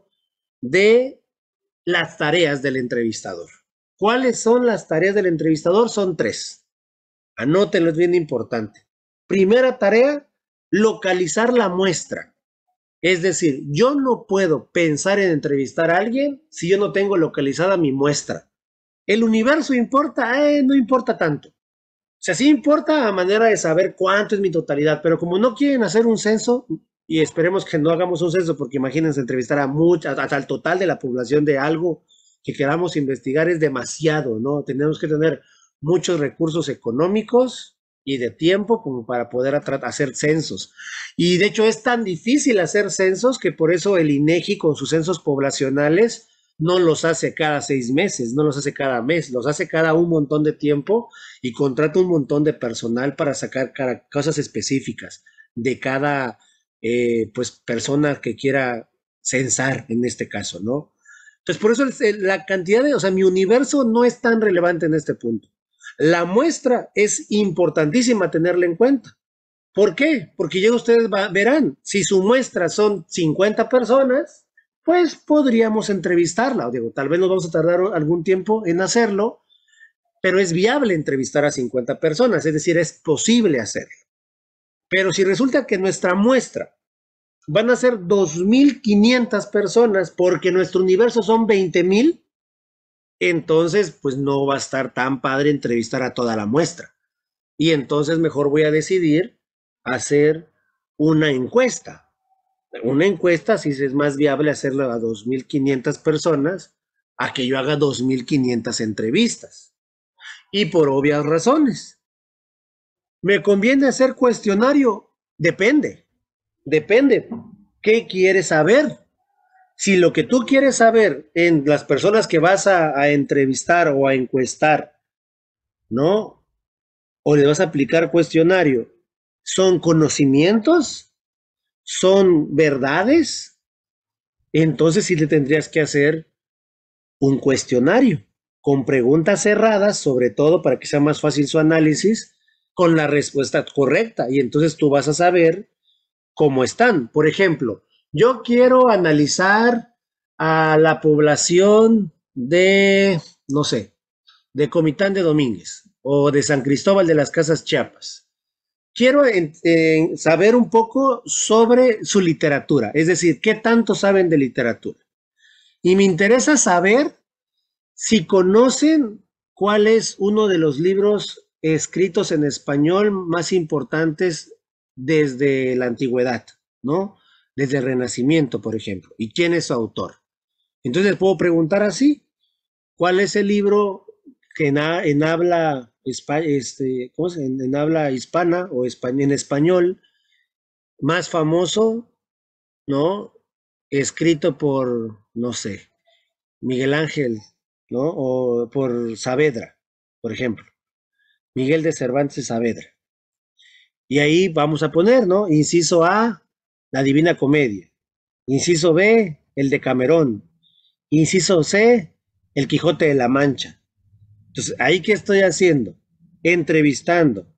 Speaker 1: de las tareas del entrevistador. ¿Cuáles son las tareas del entrevistador? Son 3. Anótenlo, es bien importante. Primera tarea, localizar la muestra. Es decir, yo no puedo pensar en entrevistar a alguien si yo no tengo localizada mi muestra. ¿El universo importa? No importa tanto. O sea, sí importa a manera de saber cuánto es mi totalidad, pero como no quieren hacer un censo, y esperemos que no hagamos un censo, porque imagínense entrevistar hasta el total de la población de algo que queramos investigar es demasiado, ¿no? Tenemos que tener muchos recursos económicos y de tiempo como para poder hacer censos. Y de hecho es tan difícil hacer censos que por eso el INEGI con sus censos poblacionales no los hace cada 6 meses, no los hace cada mes, los hace cada un montón de tiempo y contrata un montón de personal para sacar cosas específicas de cada pues persona que quiera censar en este caso, ¿no? Entonces por eso la cantidad o sea, mi universo no es tan relevante en este punto. La muestra es importantísima tenerla en cuenta. ¿Por qué? Porque ya ustedes verán, si su muestra son 50 personas, pues podríamos entrevistarla. Digo, tal vez nos vamos a tardar algún tiempo en hacerlo, pero es viable entrevistar a 50 personas, es decir, es posible hacerlo. Pero si resulta que nuestra muestra van a ser 2.500 personas porque nuestro universo son 20.000, entonces pues no va a estar tan padre entrevistar a toda la muestra. Y entonces mejor voy a decidir hacer una encuesta. Una encuesta sí es más viable hacerla a 2.500 personas a que yo haga 2.500 entrevistas. Y por obvias razones. ¿Me conviene hacer cuestionario? Depende. Depende. ¿Qué quieres saber? Si lo que tú quieres saber en las personas que vas a entrevistar o a encuestar, ¿no? O le vas a aplicar cuestionario, ¿son conocimientos? ¿Son verdades? Entonces sí le tendrías que hacer un cuestionario con preguntas cerradas, sobre todo para que sea más fácil su análisis, con la respuesta correcta. Y entonces tú vas a saber cómo están. Por ejemplo, yo quiero analizar a la población de, no sé, de Comitán de Domínguez o de San Cristóbal de las Casas Chiapas. Quiero saber un poco sobre su literatura, es decir, qué tanto saben de literatura. Y me interesa saber si conocen cuál es uno de los libros escritos en español más importantes desde la antigüedad, ¿no? Desde el Renacimiento, por ejemplo. ¿Y quién es su autor? Entonces les puedo preguntar así, ¿cuál es el libro que en habla, ¿cómo se? En habla hispana o en español más famoso, ¿no? Escrito por, no sé, Miguel Ángel, ¿no? O por Saavedra, por ejemplo. Miguel de Cervantes Saavedra. Y ahí vamos a poner, ¿no? Inciso A, la Divina Comedia. Inciso B, el Decamerón. Inciso C, el Quijote de la Mancha. Entonces, ¿ahí qué estoy haciendo? Entrevistando,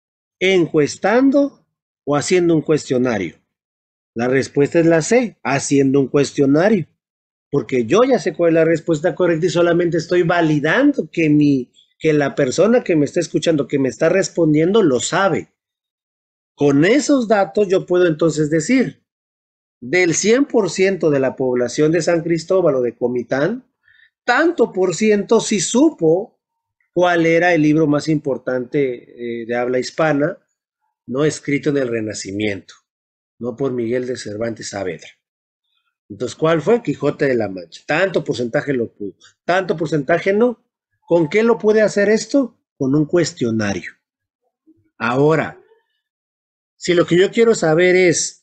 Speaker 1: encuestando o haciendo un cuestionario. La respuesta es la C, haciendo un cuestionario. Porque yo ya sé cuál es la respuesta correcta y solamente estoy validando que la persona que me está escuchando, que me está respondiendo, lo sabe. Con esos datos yo puedo entonces decir, del 100% de la población de San Cristóbal o de Comitán, tanto por ciento sí supo cuál era el libro más importante de habla hispana, no escrito en el Renacimiento, no por Miguel de Cervantes Saavedra. Entonces, ¿cuál fue? Quijote de la Mancha. Tanto porcentaje lo pudo, tanto porcentaje no. ¿Con qué lo puede hacer esto? Con un cuestionario. Ahora, si lo que yo quiero saber es,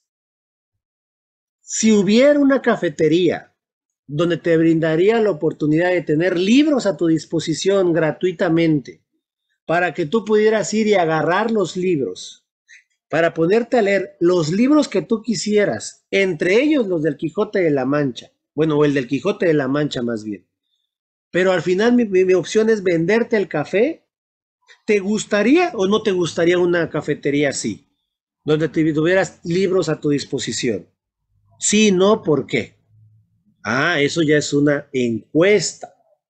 Speaker 1: si hubiera una cafetería donde te brindaría la oportunidad de tener libros a tu disposición gratuitamente, para que tú pudieras ir y agarrar los libros, para ponerte a leer los libros que tú quisieras, entre ellos los del Quijote de la Mancha, bueno, o el del Quijote de la Mancha más bien. Pero al final mi opción es venderte el café. ¿Te gustaría o no te gustaría una cafetería así? Donde tuvieras libros a tu disposición. Sí, no, ¿por qué? Ah, eso ya es una encuesta.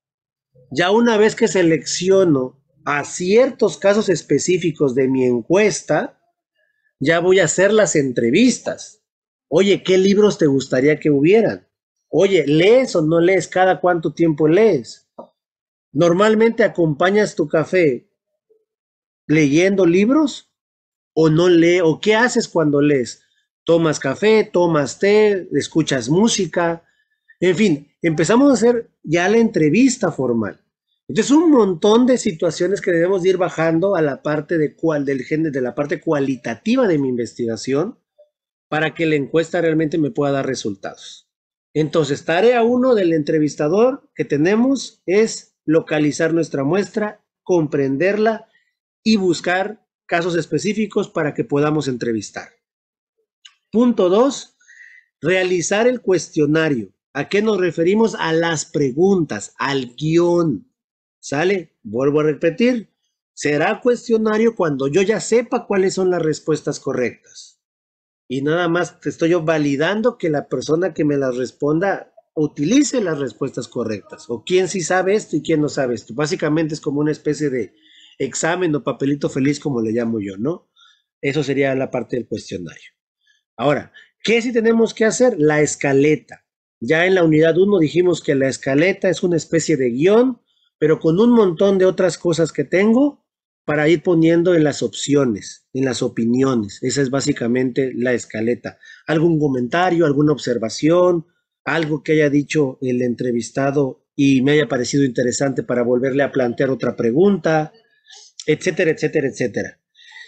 Speaker 1: Ya una vez que selecciono a ciertos casos específicos de mi encuesta, ya voy a hacer las entrevistas. Oye, ¿qué libros te gustaría que hubieran? Oye, ¿lees o no lees? ¿Cada cuánto tiempo lees? ¿Normalmente acompañas tu café leyendo libros o no lees? ¿O qué haces cuando lees? ¿Tomas café? ¿Tomas té? ¿Escuchas música? En fin, empezamos a hacer ya la entrevista formal. Entonces, un montón de situaciones que debemos ir bajando a la parte de la parte cualitativa de mi investigación para que la encuesta realmente me pueda dar resultados. Entonces, tarea 1 del entrevistador que tenemos es localizar nuestra muestra, comprenderla y buscar casos específicos para que podamos entrevistar. Punto 2, realizar el cuestionario. ¿A qué nos referimos? A las preguntas, al guión. ¿Sale? Vuelvo a repetir. Será cuestionario cuando yo ya sepa cuáles son las respuestas correctas. Y nada más te estoy yo validando que la persona que me las responda utilice las respuestas correctas. O quién sí sabe esto y quién no sabe esto. Básicamente es como una especie de examen o papelito feliz, como le llamo yo, ¿no? Eso sería la parte del cuestionario. Ahora, ¿qué sí tenemos que hacer? La escaleta. Ya en la unidad 1 dijimos que la escaleta es una especie de guión, pero con un montón de otras cosas que tengo para ir poniendo en las opciones, en las opiniones. Esa es básicamente la escaleta. Algún comentario, alguna observación, algo que haya dicho el entrevistado y me haya parecido interesante para volverle a plantear otra pregunta, etcétera, etcétera, etcétera.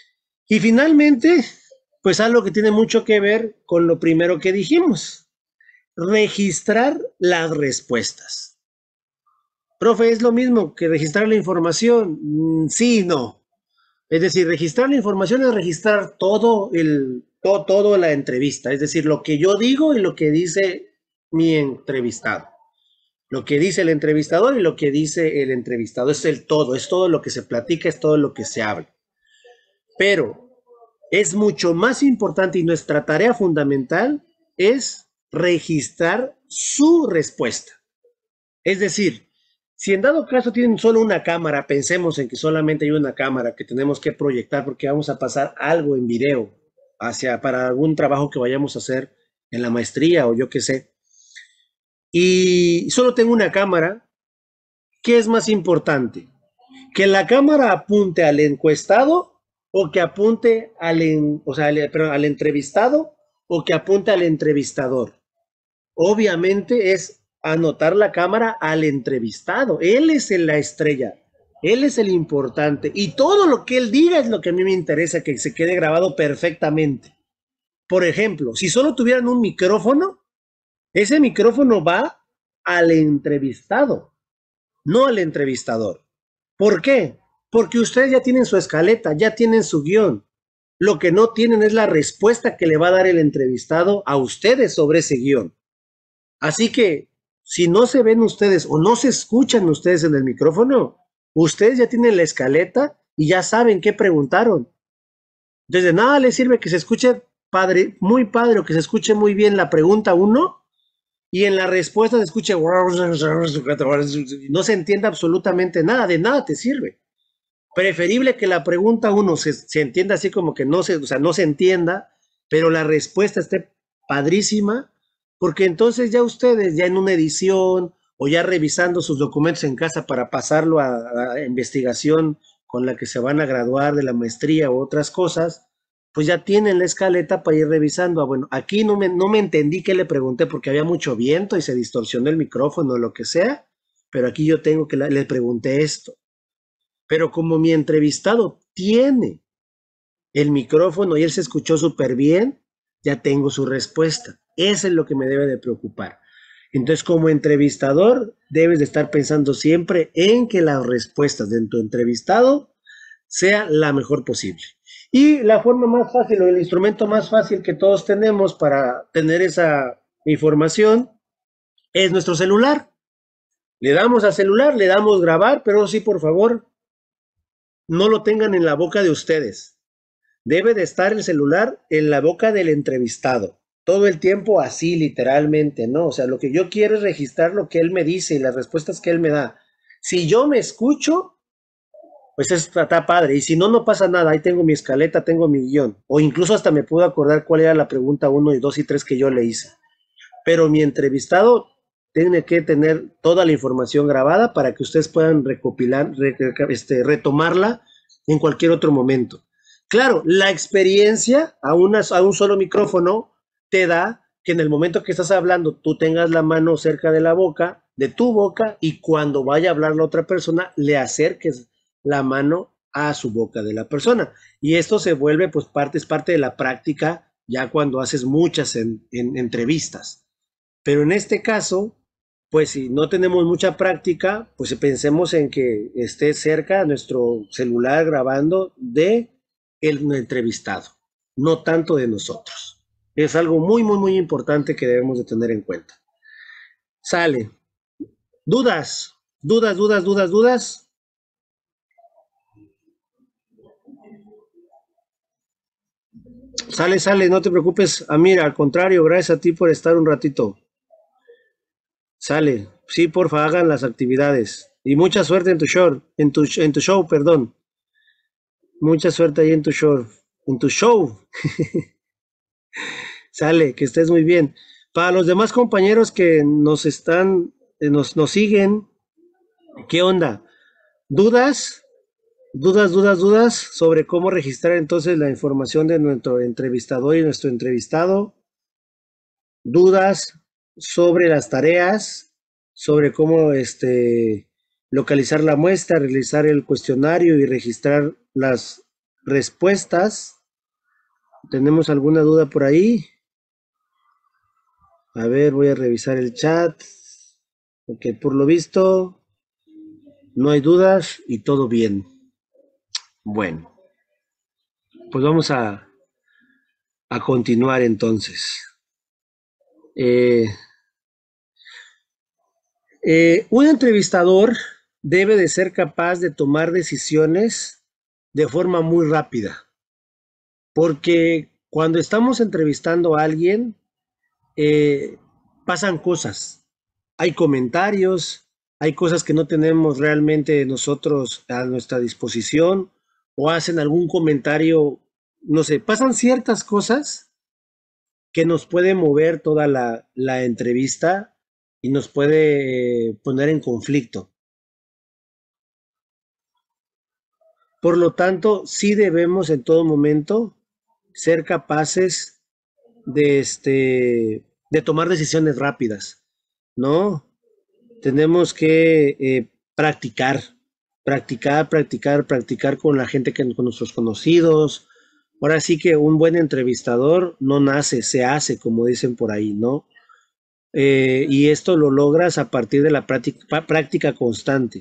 Speaker 1: Y finalmente, pues algo que tiene mucho que ver con lo primero que dijimos, registrar las respuestas. Profe, ¿es lo mismo que registrar la información? Sí y no. Es decir, registrar la información es registrar todo la entrevista, es decir, lo que yo digo y lo que dice mi entrevistado. Lo que dice el entrevistador y lo que dice el entrevistado. Es todo lo que se platica, es todo lo que se habla. Pero es mucho más importante y nuestra tarea fundamental es registrar su respuesta. Es decir, si en dado caso tienen solo una cámara, pensemos en que solamente hay una cámara que tenemos que proyectar porque vamos a pasar algo en video para algún trabajo que vayamos a hacer en la maestría o yo qué sé. Y solo tengo una cámara, ¿qué es más importante? ¿Que la cámara apunte al encuestado o que apunte al entrevistado o que apunte al entrevistador? Obviamente es anotar la cámara al entrevistado. Él es la estrella, él es el importante y todo lo que él diga es lo que a mí me interesa que se quede grabado perfectamente. Por ejemplo, si solo tuvieran un micrófono, ese micrófono va al entrevistado, no al entrevistador. ¿Por qué? Porque ustedes ya tienen su escaleta, ya tienen su guión. Lo que no tienen es la respuesta que le va a dar el entrevistado a ustedes sobre ese guión. Así que, si no se ven ustedes o no se escuchan ustedes en el micrófono, ustedes ya tienen la escaleta y ya saben qué preguntaron. Entonces, de nada les sirve que se escuche muy padre o que se escuche muy bien la pregunta 1 y en la respuesta se escuche no se entienda absolutamente nada, de nada te sirve. Preferible que la pregunta 1 se entienda así como que no se entienda, pero la respuesta esté padrísima, porque entonces ya ustedes, ya en una edición o ya revisando sus documentos en casa para pasarlo a investigación con la que se van a graduar de la maestría u otras cosas, pues ya tienen la escaleta para ir revisando. Bueno, aquí no me entendí qué le pregunté porque había mucho viento y se distorsionó el micrófono o lo que sea, pero aquí yo tengo que le pregunté esto. Pero como mi entrevistado tiene el micrófono y él se escuchó súper bien, ya tengo su respuesta. Eso es lo que me debe de preocupar. Entonces, como entrevistador, debes de estar pensando siempre en que las respuestas de tu entrevistado sea la mejor posible. Y la forma más fácil o el instrumento más fácil que todos tenemos para tener esa información es nuestro celular. Le damos al celular, le damos grabar, pero sí, por favor, no lo tengan en la boca de ustedes. Debe de estar el celular en la boca del entrevistado. Todo el tiempo así, literalmente, ¿no? O sea, lo que yo quiero es registrar lo que él me dice y las respuestas que él me da. Si yo me escucho, pues está padre. Y si no, no pasa nada. Ahí tengo mi escaleta, tengo mi guión. O incluso hasta me puedo acordar cuál era la pregunta 1 y 2 y 3 que yo le hice. Pero mi entrevistado tiene que tener toda la información grabada para que ustedes puedan recopilar, retomarla en cualquier otro momento. Claro, la experiencia a un solo micrófono te da que en el momento que estás hablando tú tengas la mano cerca de la boca, de tu boca, y cuando vaya a hablar la otra persona le acerques la mano a su boca de la persona. Y esto se vuelve, pues, es parte de la práctica ya cuando haces muchas en entrevistas. Pero en este caso, pues si no tenemos mucha práctica, pues pensemos en que esté cerca nuestro celular grabando de el entrevistado, no tanto de nosotros. Es algo muy, muy, muy importante que debemos de tener en cuenta. Sale. ¿Dudas? ¿Dudas, dudas, dudas, dudas? Sale, sale, no te preocupes, Amir, al contrario, gracias a ti por estar un ratito. Sale, sí, porfa, hagan las actividades. Y mucha suerte en tu show, en tu show, perdón. Mucha suerte ahí en tu show. Sale, que estés muy bien. Para los demás compañeros que nos están, nos siguen, ¿qué onda? ¿Dudas? ¿Dudas sobre cómo registrar entonces la información de nuestro entrevistador y nuestro entrevistado? ¿Dudas sobre las tareas? ¿Sobre cómo localizar la muestra, realizar el cuestionario y registrar las respuestas? ¿Tenemos alguna duda por ahí? A ver, voy a revisar el chat. Ok, por lo visto no hay dudas y todo bien. Bueno, pues vamos a continuar entonces. Un entrevistador debe de ser capaz de tomar decisiones de forma muy rápida, porque cuando estamos entrevistando a alguien, pasan cosas, hay comentarios, hay cosas que no tenemos realmente nosotros a nuestra disposición, o hacen algún comentario, no sé, pasan ciertas cosas que nos puede mover toda la entrevista y nos puede poner en conflicto. Por lo tanto, sí debemos en todo momento ser capaces de tomar decisiones rápidas, ¿no? Tenemos que practicar con la gente, con nuestros conocidos. Ahora sí que un buen entrevistador no nace, se hace, como dicen por ahí, ¿no? Y esto lo logras a partir de la práctica constante.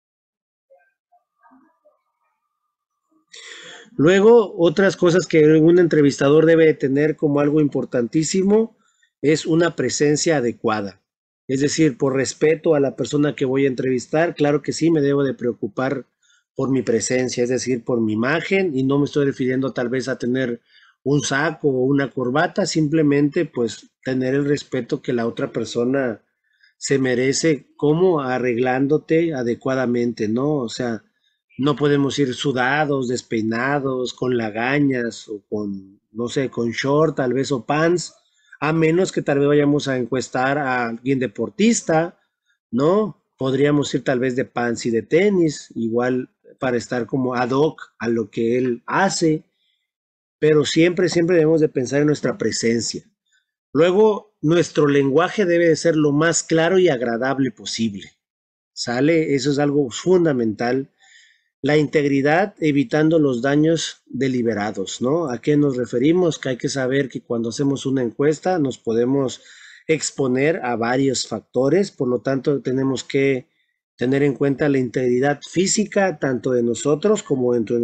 Speaker 1: Luego, otras cosas que un entrevistador debe tener como algo importantísimo es una presencia adecuada. Es decir, por respeto a la persona que voy a entrevistar, claro que sí me debo de preocupar por mi presencia, es decir, por mi imagen, y no me estoy refiriendo tal vez a tener un saco o una corbata, simplemente pues tener el respeto que la otra persona se merece, como arreglándote adecuadamente, ¿no? O sea, no podemos ir sudados, despeinados, con lagañas o con, no sé, con short tal vez o pants, a menos que tal vez vayamos a encuestar a alguien deportista, ¿no? Podríamos ir tal vez de pants y de tenis, igual para estar como ad hoc a lo que él hace, pero siempre, siempre debemos de pensar en nuestra presencia. Luego, nuestro lenguaje debe de ser lo más claro y agradable posible, ¿sale? Eso es algo fundamental. La integridad, evitando los daños deliberados, ¿no? ¿A qué nos referimos? Que hay que saber que cuando hacemos una encuesta nos podemos exponer a varios factores, por lo tanto tenemos que tener en cuenta la integridad física tanto de nosotros como dentro de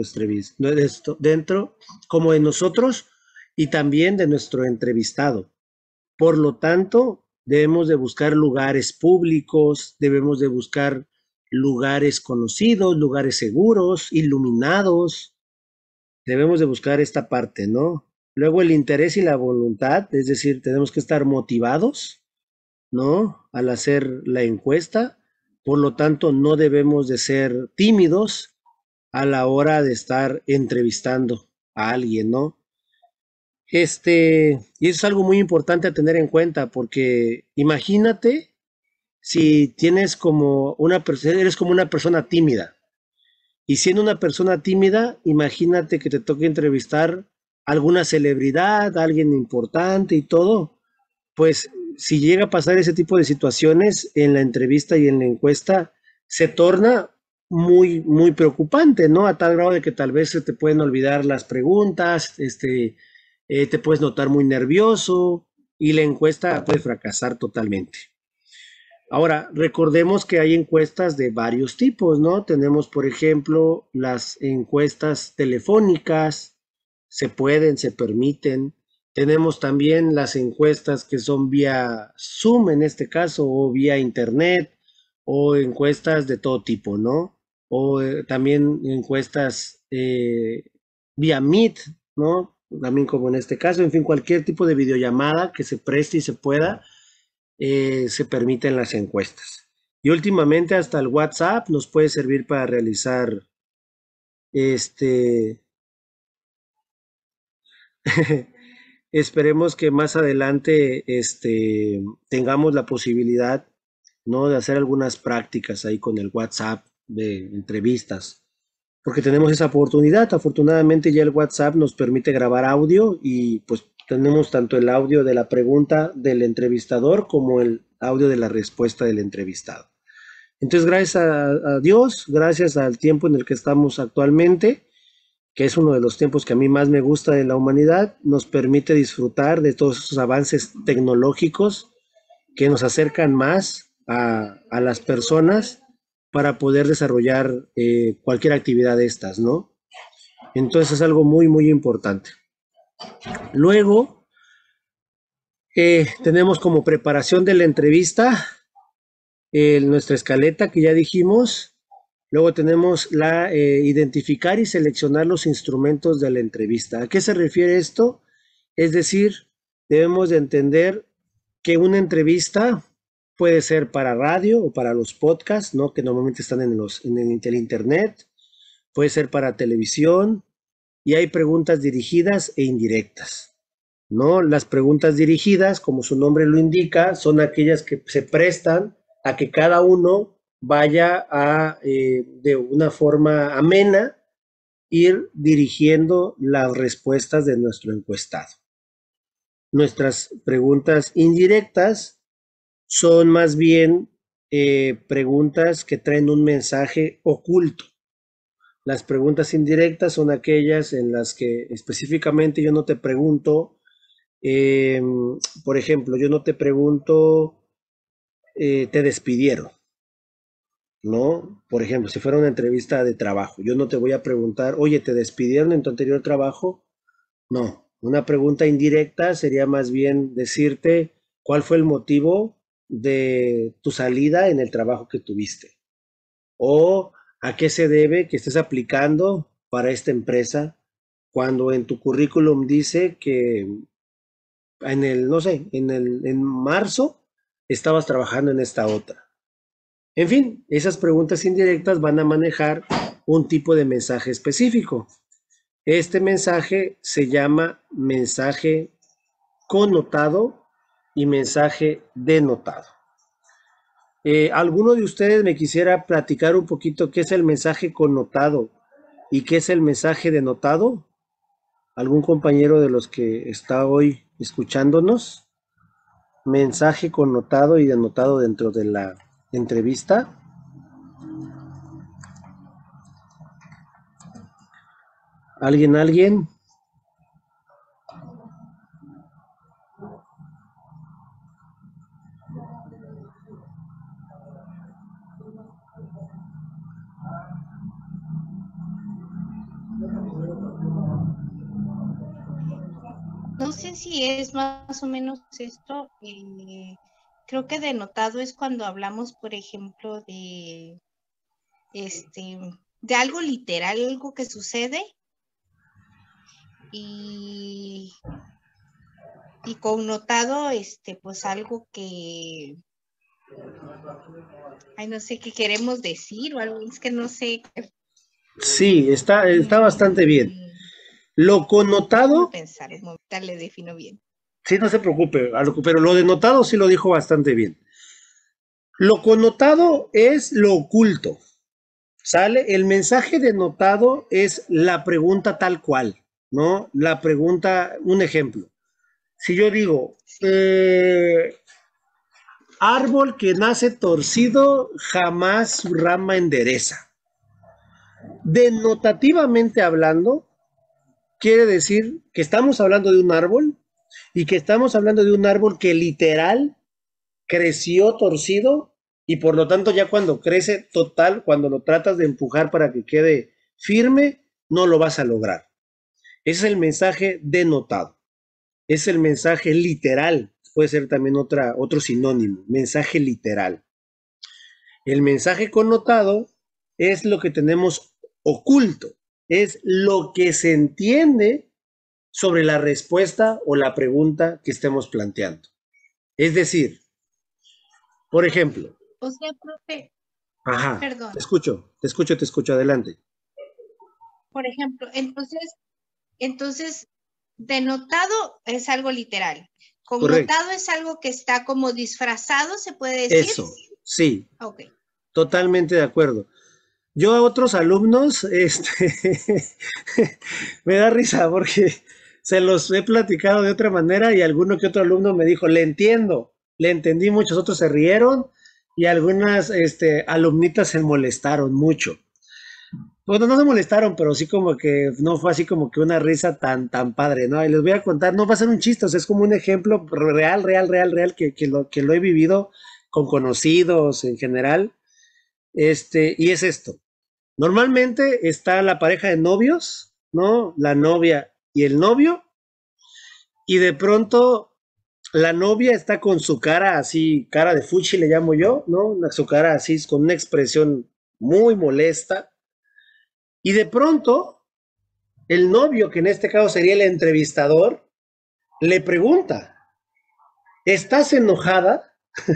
Speaker 1: como de nosotros y también de nuestro entrevistado. Por lo tanto, debemos de buscar lugares públicos, debemos de buscar lugares conocidos, lugares seguros, iluminados. Debemos de buscar esta parte, ¿no? Luego el interés y la voluntad, es decir, tenemos que estar motivados, ¿no? Al hacer la encuesta. Por lo tanto, no debemos de ser tímidos a la hora de estar entrevistando a alguien, ¿no? Y eso es algo muy importante a tener en cuenta, porque imagínate si tienes como una persona, eres como una persona tímida. Y siendo una persona tímida, imagínate que te toque entrevistar a alguna celebridad, a alguien importante y todo. Pues si llega a pasar ese tipo de situaciones en la entrevista y en la encuesta, se torna muy, muy preocupante, ¿no? A tal grado de que tal vez se te pueden olvidar las preguntas, te puedes notar muy nervioso y la encuesta puede fracasar totalmente. Ahora, recordemos que hay encuestas de varios tipos, ¿no? Tenemos, por ejemplo, las encuestas telefónicas, se pueden, se permiten. Tenemos también las encuestas que son vía Zoom en este caso, o vía Internet, o encuestas de todo tipo, ¿no? O también encuestas vía Meet, ¿no? También como en este caso, en fin, cualquier tipo de videollamada que se preste y se pueda se permiten las encuestas. Y últimamente hasta el WhatsApp nos puede servir para realizar este. Esperemos que más adelante tengamos la posibilidad, ¿no? De hacer algunas prácticas ahí con el WhatsApp de entrevistas, porque tenemos esa oportunidad. Afortunadamente ya el WhatsApp nos permite grabar audio y pues tenemos tanto el audio de la pregunta del entrevistador como el audio de la respuesta del entrevistado. Entonces, gracias a Dios, gracias al tiempo en el que estamos actualmente, que es uno de los tiempos que a mí más me gusta de la humanidad, nos permite disfrutar de todos esos avances tecnológicos que nos acercan más a las personas para poder desarrollar cualquier actividad de estas, ¿no? Entonces es algo muy, muy importante. Luego, tenemos como preparación de la entrevista nuestra escaleta que ya dijimos. Luego tenemos la identificar y seleccionar los instrumentos de la entrevista. ¿A qué se refiere esto? Es decir, debemos de entender que una entrevista puede ser para radio o para los podcasts, ¿no? Que normalmente están en el internet. Puede ser para televisión y hay preguntas dirigidas e indirectas, ¿no? Las preguntas dirigidas, como su nombre lo indica, son aquellas que se prestan a que cada uno vaya de una forma amena, ir dirigiendo las respuestas de nuestro encuestado. Nuestras preguntas indirectas son más bien preguntas que traen un mensaje oculto. Las preguntas indirectas son aquellas en las que específicamente yo no te pregunto, por ejemplo, yo no te pregunto, te despidieron, ¿no? Por ejemplo, si fuera una entrevista de trabajo, yo no te voy a preguntar, oye, ¿te despidieron en tu anterior trabajo? No, una pregunta indirecta sería más bien decirte cuál fue el motivo de tu salida en el trabajo que tuviste o a qué se debe que estés aplicando para esta empresa cuando en tu currículum dice que en el, no sé, en marzo estabas trabajando en esta otra. En fin, esas preguntas indirectas van a manejar un tipo de mensaje específico. Este mensaje se llama mensaje connotado y mensaje denotado. ¿Alguno de ustedes me quisiera platicar un poquito qué es el mensaje connotado y qué es el mensaje denotado? ¿Algún compañero de los que está hoy escuchándonos? Mensaje connotado y denotado dentro de la entrevista. ¿Alguien?
Speaker 5: No sé si es más o menos esto, creo que denotado es cuando hablamos, por ejemplo, de algo literal, algo que sucede y connotado, pues algo que, ay, no sé qué queremos decir o algo, es que no sé.
Speaker 1: Sí, está bastante bien. Lo connotado,
Speaker 5: Pensar, un momento le defino bien.
Speaker 1: sí, no se preocupe, pero lo denotado sí lo dijo bastante bien. Lo connotado es lo oculto, ¿sale? El mensaje denotado es la pregunta tal cual, ¿no? La pregunta, un ejemplo. Si yo digo, árbol que nace torcido, jamás su rama endereza. Denotativamente hablando, quiere decir que estamos hablando de un árbol y que estamos hablando de un árbol que literal creció torcido y por lo tanto ya cuando crece total, cuando lo tratas de empujar para que quede firme, no lo vas a lograr. Ese es el mensaje denotado. Es el mensaje literal. Puede ser también otro sinónimo, mensaje literal. El mensaje connotado es lo que tenemos oculto, es lo que se entiende sobre la respuesta o la pregunta que estemos planteando. Es decir, por ejemplo.
Speaker 5: O sea, profe.
Speaker 1: Ajá.
Speaker 5: Perdón.
Speaker 1: Te escucho, adelante.
Speaker 5: Por ejemplo, entonces, denotado es algo literal. Connotado es algo que está como disfrazado, ¿se puede decir?
Speaker 1: Eso, sí.
Speaker 5: Ok.
Speaker 1: Totalmente de acuerdo. Yo a otros alumnos, me da risa porque se los he platicado de otra manera y alguno que otro alumno me dijo, le entiendo, le entendí, muchos otros se rieron y algunas alumnitas se molestaron mucho. Bueno, no se molestaron, pero sí como que no fue así como que una risa tan padre, ¿no? Y les voy a contar, no va a ser un chiste, o sea, es como un ejemplo real, que lo he vivido con conocidos en general. Y es esto. Normalmente está la pareja de novios, ¿no? La novia y el novio, y de pronto la novia está con su cara así, cara de fuchi le llamo yo, ¿no? Su cara así, con una expresión muy molesta. Y de pronto, el novio, que en este caso sería el entrevistador, le pregunta, ¿estás enojada?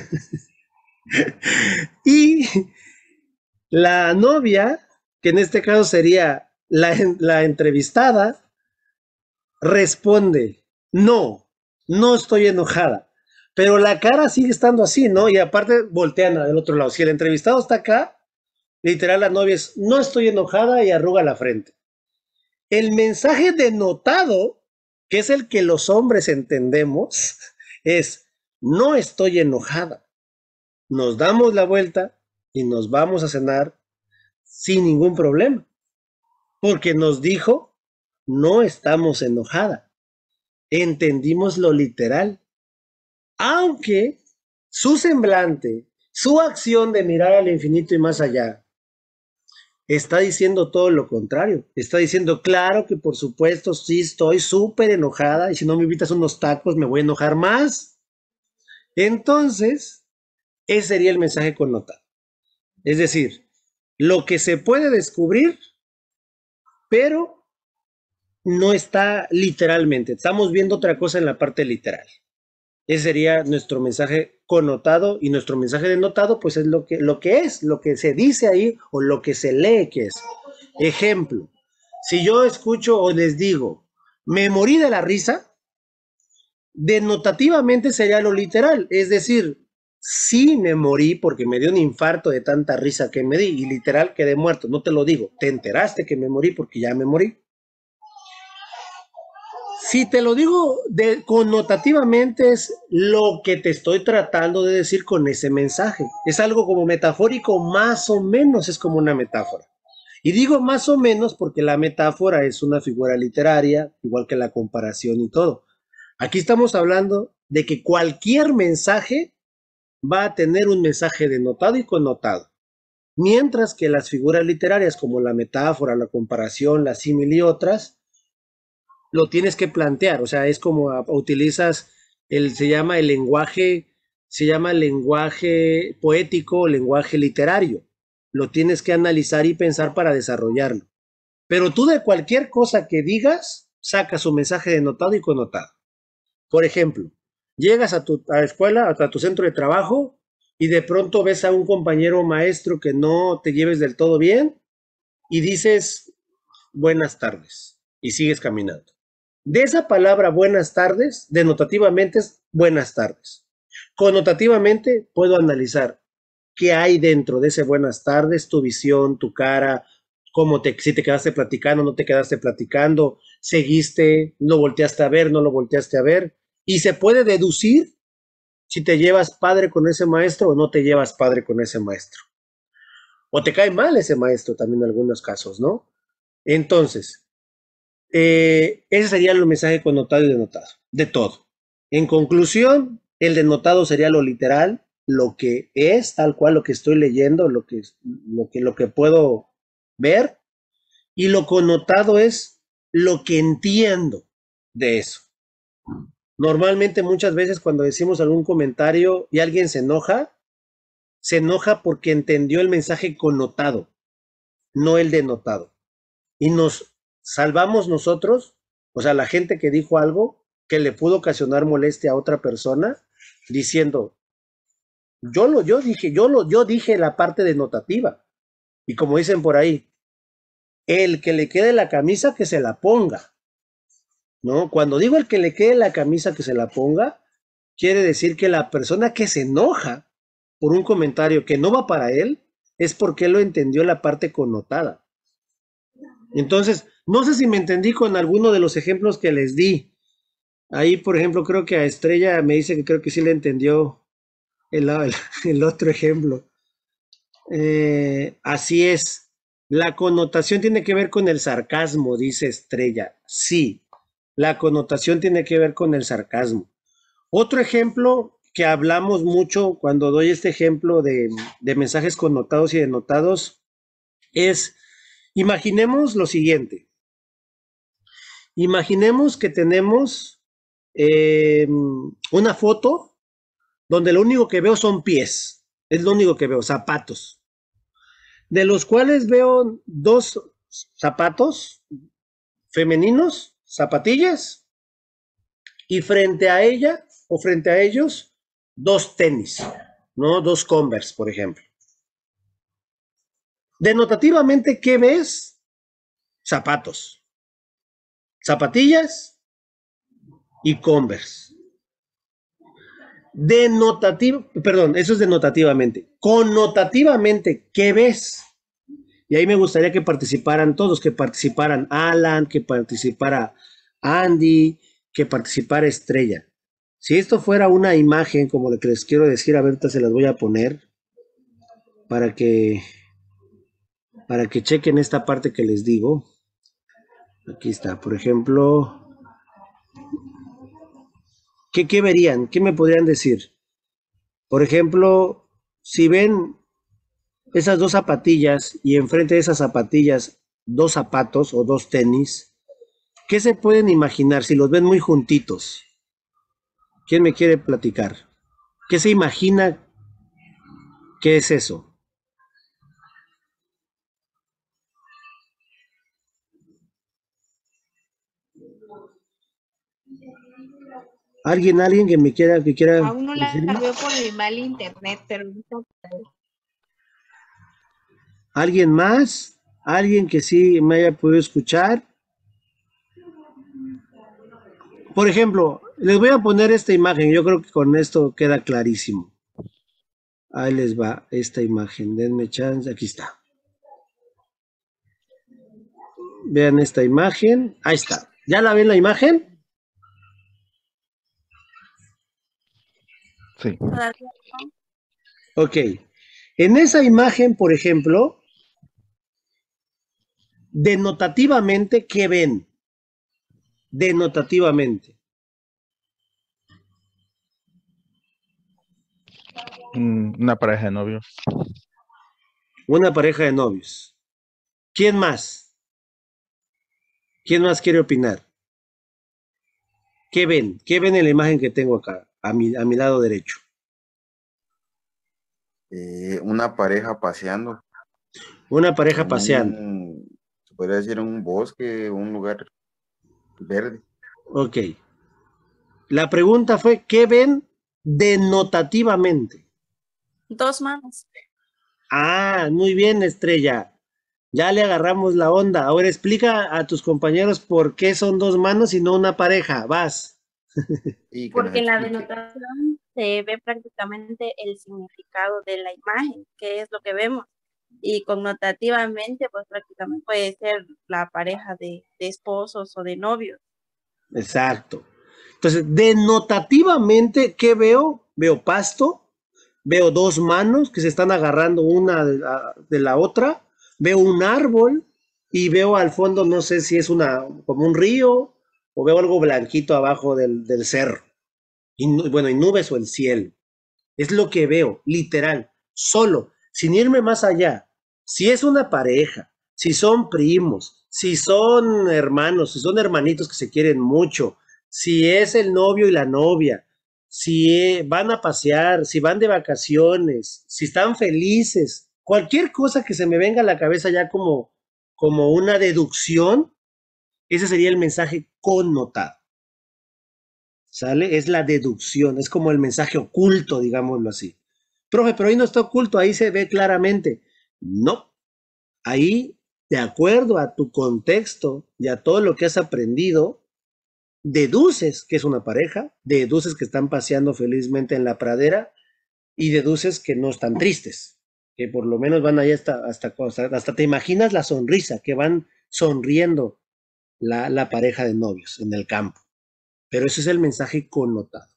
Speaker 1: Y la novia, que en este caso sería la entrevistada, responde, no estoy enojada. Pero la cara sigue estando así, ¿no? Y aparte voltean del otro lado. Si el entrevistado está acá, literal la novia es, no estoy enojada y arruga la frente. El mensaje denotado, que es el que los hombres entendemos, es, no estoy enojada. Nos damos la vuelta y nos vamos a cenar sin ningún problema. Porque nos dijo, no estamos enojada. Entendimos lo literal. Aunque su semblante, su acción de mirar al infinito y más allá, está diciendo todo lo contrario. Está diciendo, claro que por supuesto, sí estoy súper enojada y si no me invitas unos tacos me voy a enojar más. Entonces, ese sería el mensaje connotado. Es decir, lo que se puede descubrir, pero no está literalmente. Estamos viendo otra cosa en la parte literal. Ese sería nuestro mensaje connotado y nuestro mensaje denotado, pues es lo que es, lo que se dice ahí o lo que se lee que es. Ejemplo, si yo escucho o les digo, me morí de la risa, denotativamente sería lo literal, es decir, sí me morí porque me dio un infarto de tanta risa que me di y literal quedé muerto, no te lo digo, te enteraste que me morí porque ya me morí. Si te lo digo connotativamente es lo que te estoy tratando de decir con ese mensaje. Es algo como metafórico, más o menos es como una metáfora. Y digo más o menos porque la metáfora es una figura literaria, igual que la comparación y todo. Aquí estamos hablando de que cualquier mensaje va a tener un mensaje denotado y connotado. Mientras que las figuras literarias como la metáfora, la comparación, la símil y otras, lo tienes que plantear, o sea, es como utilizas se llama el lenguaje se llama lenguaje poético o lenguaje literario. Lo tienes que analizar y pensar para desarrollarlo. Pero tú de cualquier cosa que digas, sacas un mensaje denotado y connotado. Por ejemplo, llegas a tu escuela, a tu centro de trabajo, y de pronto ves a un compañero maestro que no te lleves del todo bien y dices buenas tardes y sigues caminando. De esa palabra buenas tardes, denotativamente es buenas tardes. Connotativamente puedo analizar qué hay dentro de ese buenas tardes, tu visión, tu cara, si te quedaste platicando, no te quedaste platicando, seguiste, lo volteaste a ver, no lo volteaste a ver, y se puede deducir si te llevas padre con ese maestro o no te llevas padre con ese maestro. O te cae mal ese maestro también en algunos casos, ¿no? Entonces, ese sería el mensaje connotado y denotado, de todo. En conclusión, el denotado sería lo literal, lo que es, tal cual lo que estoy leyendo, lo que puedo ver, y lo connotado es lo que entiendo de eso. Normalmente muchas veces cuando decimos algún comentario y alguien se enoja porque entendió el mensaje connotado, no el denotado. Y nos salvamos nosotros, o sea, la gente que dijo algo que le pudo ocasionar molestia a otra persona, diciendo, yo dije la parte denotativa. Y como dicen por ahí, el que le quede la camisa que se la ponga, ¿no? Cuando digo el que le quede la camisa que se la ponga, quiere decir que la persona que se enoja por un comentario que no va para él, es porque él lo entendió la parte connotada. Entonces, no sé si me entendí con alguno de los ejemplos que les di. Ahí, por ejemplo, creo que a Estrella me dice que creo que sí le entendió el otro ejemplo. Así es. La connotación tiene que ver con el sarcasmo, dice Estrella. Sí, la connotación tiene que ver con el sarcasmo. Otro ejemplo que hablamos mucho cuando doy este ejemplo de mensajes connotados y denotados es, imaginemos lo siguiente. Imaginemos que tenemos una foto donde lo único que veo son pies. Es lo único que veo, zapatos. De los cuales veo dos zapatos femeninos, zapatillas, y frente a ella o frente a ellos, dos tenis, ¿no? Dos Converse, por ejemplo. Denotativamente, ¿qué ves? Zapatos, zapatillas y Converse. Perdón, eso es denotativamente. Connotativamente, ¿qué ves? Y ahí me gustaría que participaran todos, que participaran Alan, que participara Andy, que participara Estrella. Si esto fuera una imagen como la que les quiero decir, ahorita se las voy a poner para que chequen esta parte que les digo. Aquí está, por ejemplo, ¿qué verían? ¿Qué me podrían decir? Por ejemplo, si ven esas dos zapatillas y enfrente de esas zapatillas dos zapatos o dos tenis, ¿qué se pueden imaginar si los ven muy juntitos? ¿Quién me quiere platicar? ¿Qué se imagina que es eso? ¿Alguien que me quiera
Speaker 5: Aún no la
Speaker 1: decirme?
Speaker 5: veo por mi mal internet, pero
Speaker 1: ¿Alguien más? ¿Alguien que sí me haya podido escuchar? Por ejemplo, les voy a poner esta imagen. Yo creo que con esto queda clarísimo. Ahí les va esta imagen. Denme chance. Aquí está. Vean esta imagen. Ahí está. ¿Ya la ven la imagen?
Speaker 7: Sí.
Speaker 1: Ok. En esa imagen, por ejemplo, denotativamente, ¿qué ven? Denotativamente.
Speaker 7: Una pareja de novios.
Speaker 1: Una pareja de novios. ¿Quién más? ¿Quién más quiere opinar? ¿Qué ven? ¿Qué ven en la imagen que tengo acá, a mi lado derecho?
Speaker 6: Una pareja paseando
Speaker 1: Una pareja
Speaker 6: en
Speaker 1: paseando.
Speaker 6: se podría decir, en un bosque, un lugar verde.
Speaker 1: Ok. La pregunta fue, ¿qué ven denotativamente?
Speaker 2: Dos manos.
Speaker 1: Ah, muy bien, Estrella. Ya le agarramos la onda. Ahora explica a tus compañeros por qué son dos manos y no una pareja. Vas.
Speaker 6: Y que nos
Speaker 2: Porque en la
Speaker 6: explique.
Speaker 2: denotación se ve prácticamente el significado de la imagen, que es lo que vemos. Y connotativamente, pues prácticamente puede ser la pareja de esposos o de novios.
Speaker 1: Exacto. Entonces, denotativamente, ¿qué veo? Veo pasto, veo dos manos que se están agarrando una de la otra, veo un árbol y veo al fondo, no sé si es como un río o veo algo blanquito abajo del cerro. Bueno, y nubes o el cielo. Es lo que veo, literal, solo, sin irme más allá. Si es una pareja, si son primos, si son hermanos, si son hermanitos que se quieren mucho, si es el novio y la novia, si van a pasear, si van de vacaciones, si están felices, cualquier cosa que se me venga a la cabeza ya como una deducción, ese sería el mensaje connotado. ¿Sale? Es la deducción, es como el mensaje oculto, digámoslo así. Profe, pero ahí no está oculto, ahí se ve claramente. No, ahí, de acuerdo a tu contexto y a todo lo que has aprendido, deduces que es una pareja, deduces que están paseando felizmente en la pradera y deduces que no están tristes, que por lo menos van ahí hasta te imaginas la sonrisa, que van sonriendo la pareja de novios en el campo. Pero ese es el mensaje connotado.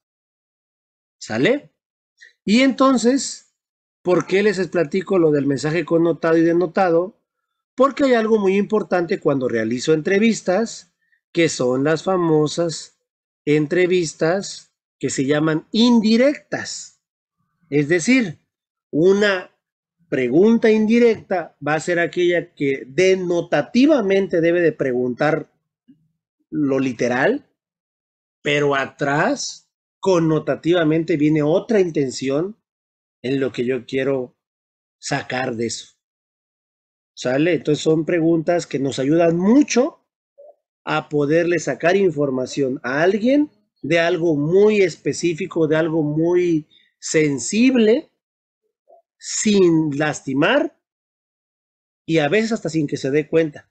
Speaker 1: ¿Sale? Y entonces, ¿por qué les platico lo del mensaje connotado y denotado? Porque hay algo muy importante cuando realizo entrevistas, que son las famosas entrevistas que se llaman indirectas. Es decir, una pregunta indirecta va a ser aquella que denotativamente debe de preguntar lo literal, pero atrás connotativamente viene otra intención en lo que yo quiero sacar de eso. ¿Sale? Entonces son preguntas que nos ayudan mucho a poderle sacar información a alguien de algo muy específico, de algo muy sensible, sin lastimar y a veces hasta sin que se dé cuenta.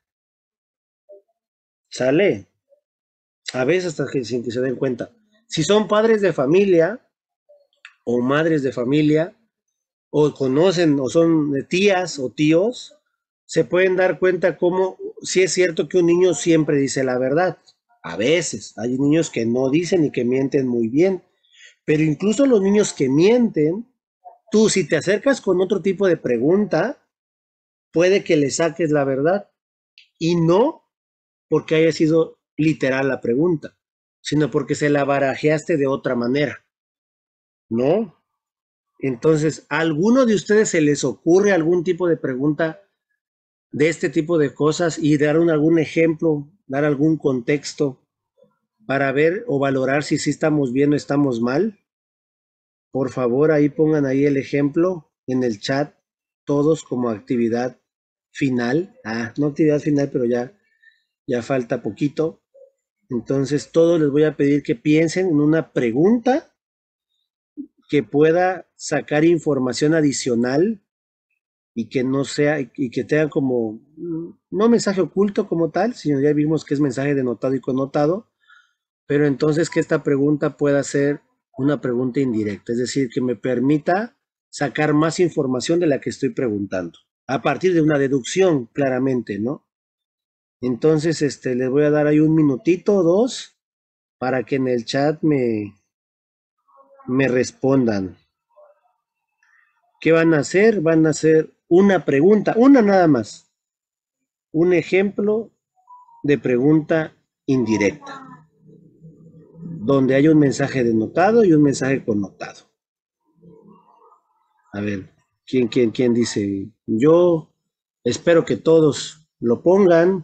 Speaker 1: ¿Sale? A veces hasta sin que se den cuenta. Si son padres de familia o madres de familia, o conocen o son tías o tíos, se pueden dar cuenta cómo si es cierto que un niño siempre dice la verdad. A veces hay niños que no dicen y que mienten muy bien, pero incluso los niños que mienten, tú si te acercas con otro tipo de pregunta, puede que le saques la verdad y no porque haya sido literal la pregunta, sino porque se la barajeaste de otra manera, ¿no? Entonces, ¿a alguno de ustedes se les ocurre algún tipo de pregunta de este tipo de cosas y dar algún ejemplo, dar algún contexto para ver o valorar si sí estamos bien o estamos mal? Por favor, ahí pongan ahí el ejemplo en el chat, todos como actividad final. No actividad final, pero ya falta poquito. Entonces, todos les voy a pedir que piensen en una pregunta que pueda sacar información adicional y que no sea, y que tenga como, no mensaje oculto como tal, sino ya vimos que es mensaje denotado y connotado, pero entonces que esta pregunta pueda ser una pregunta indirecta, es decir, que me permita sacar más información de la que estoy preguntando, a partir de una deducción, claramente, ¿no? Entonces, les voy a dar ahí un minutito o dos para que en el chat me respondan. ¿Qué van a hacer? Van a hacer una pregunta, una nada más, un ejemplo de pregunta indirecta, donde hay un mensaje denotado y un mensaje connotado. A ver, ¿quién dice? Yo espero que todos lo pongan.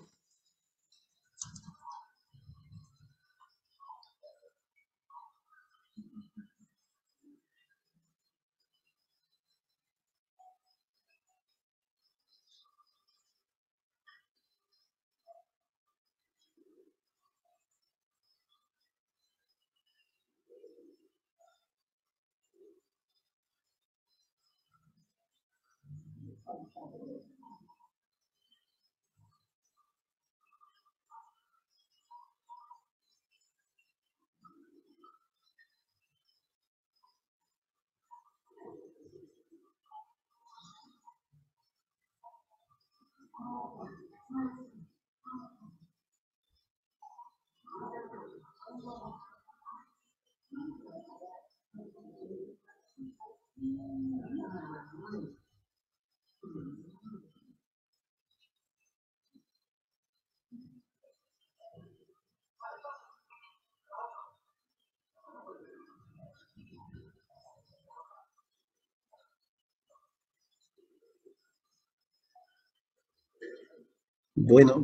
Speaker 1: Bueno,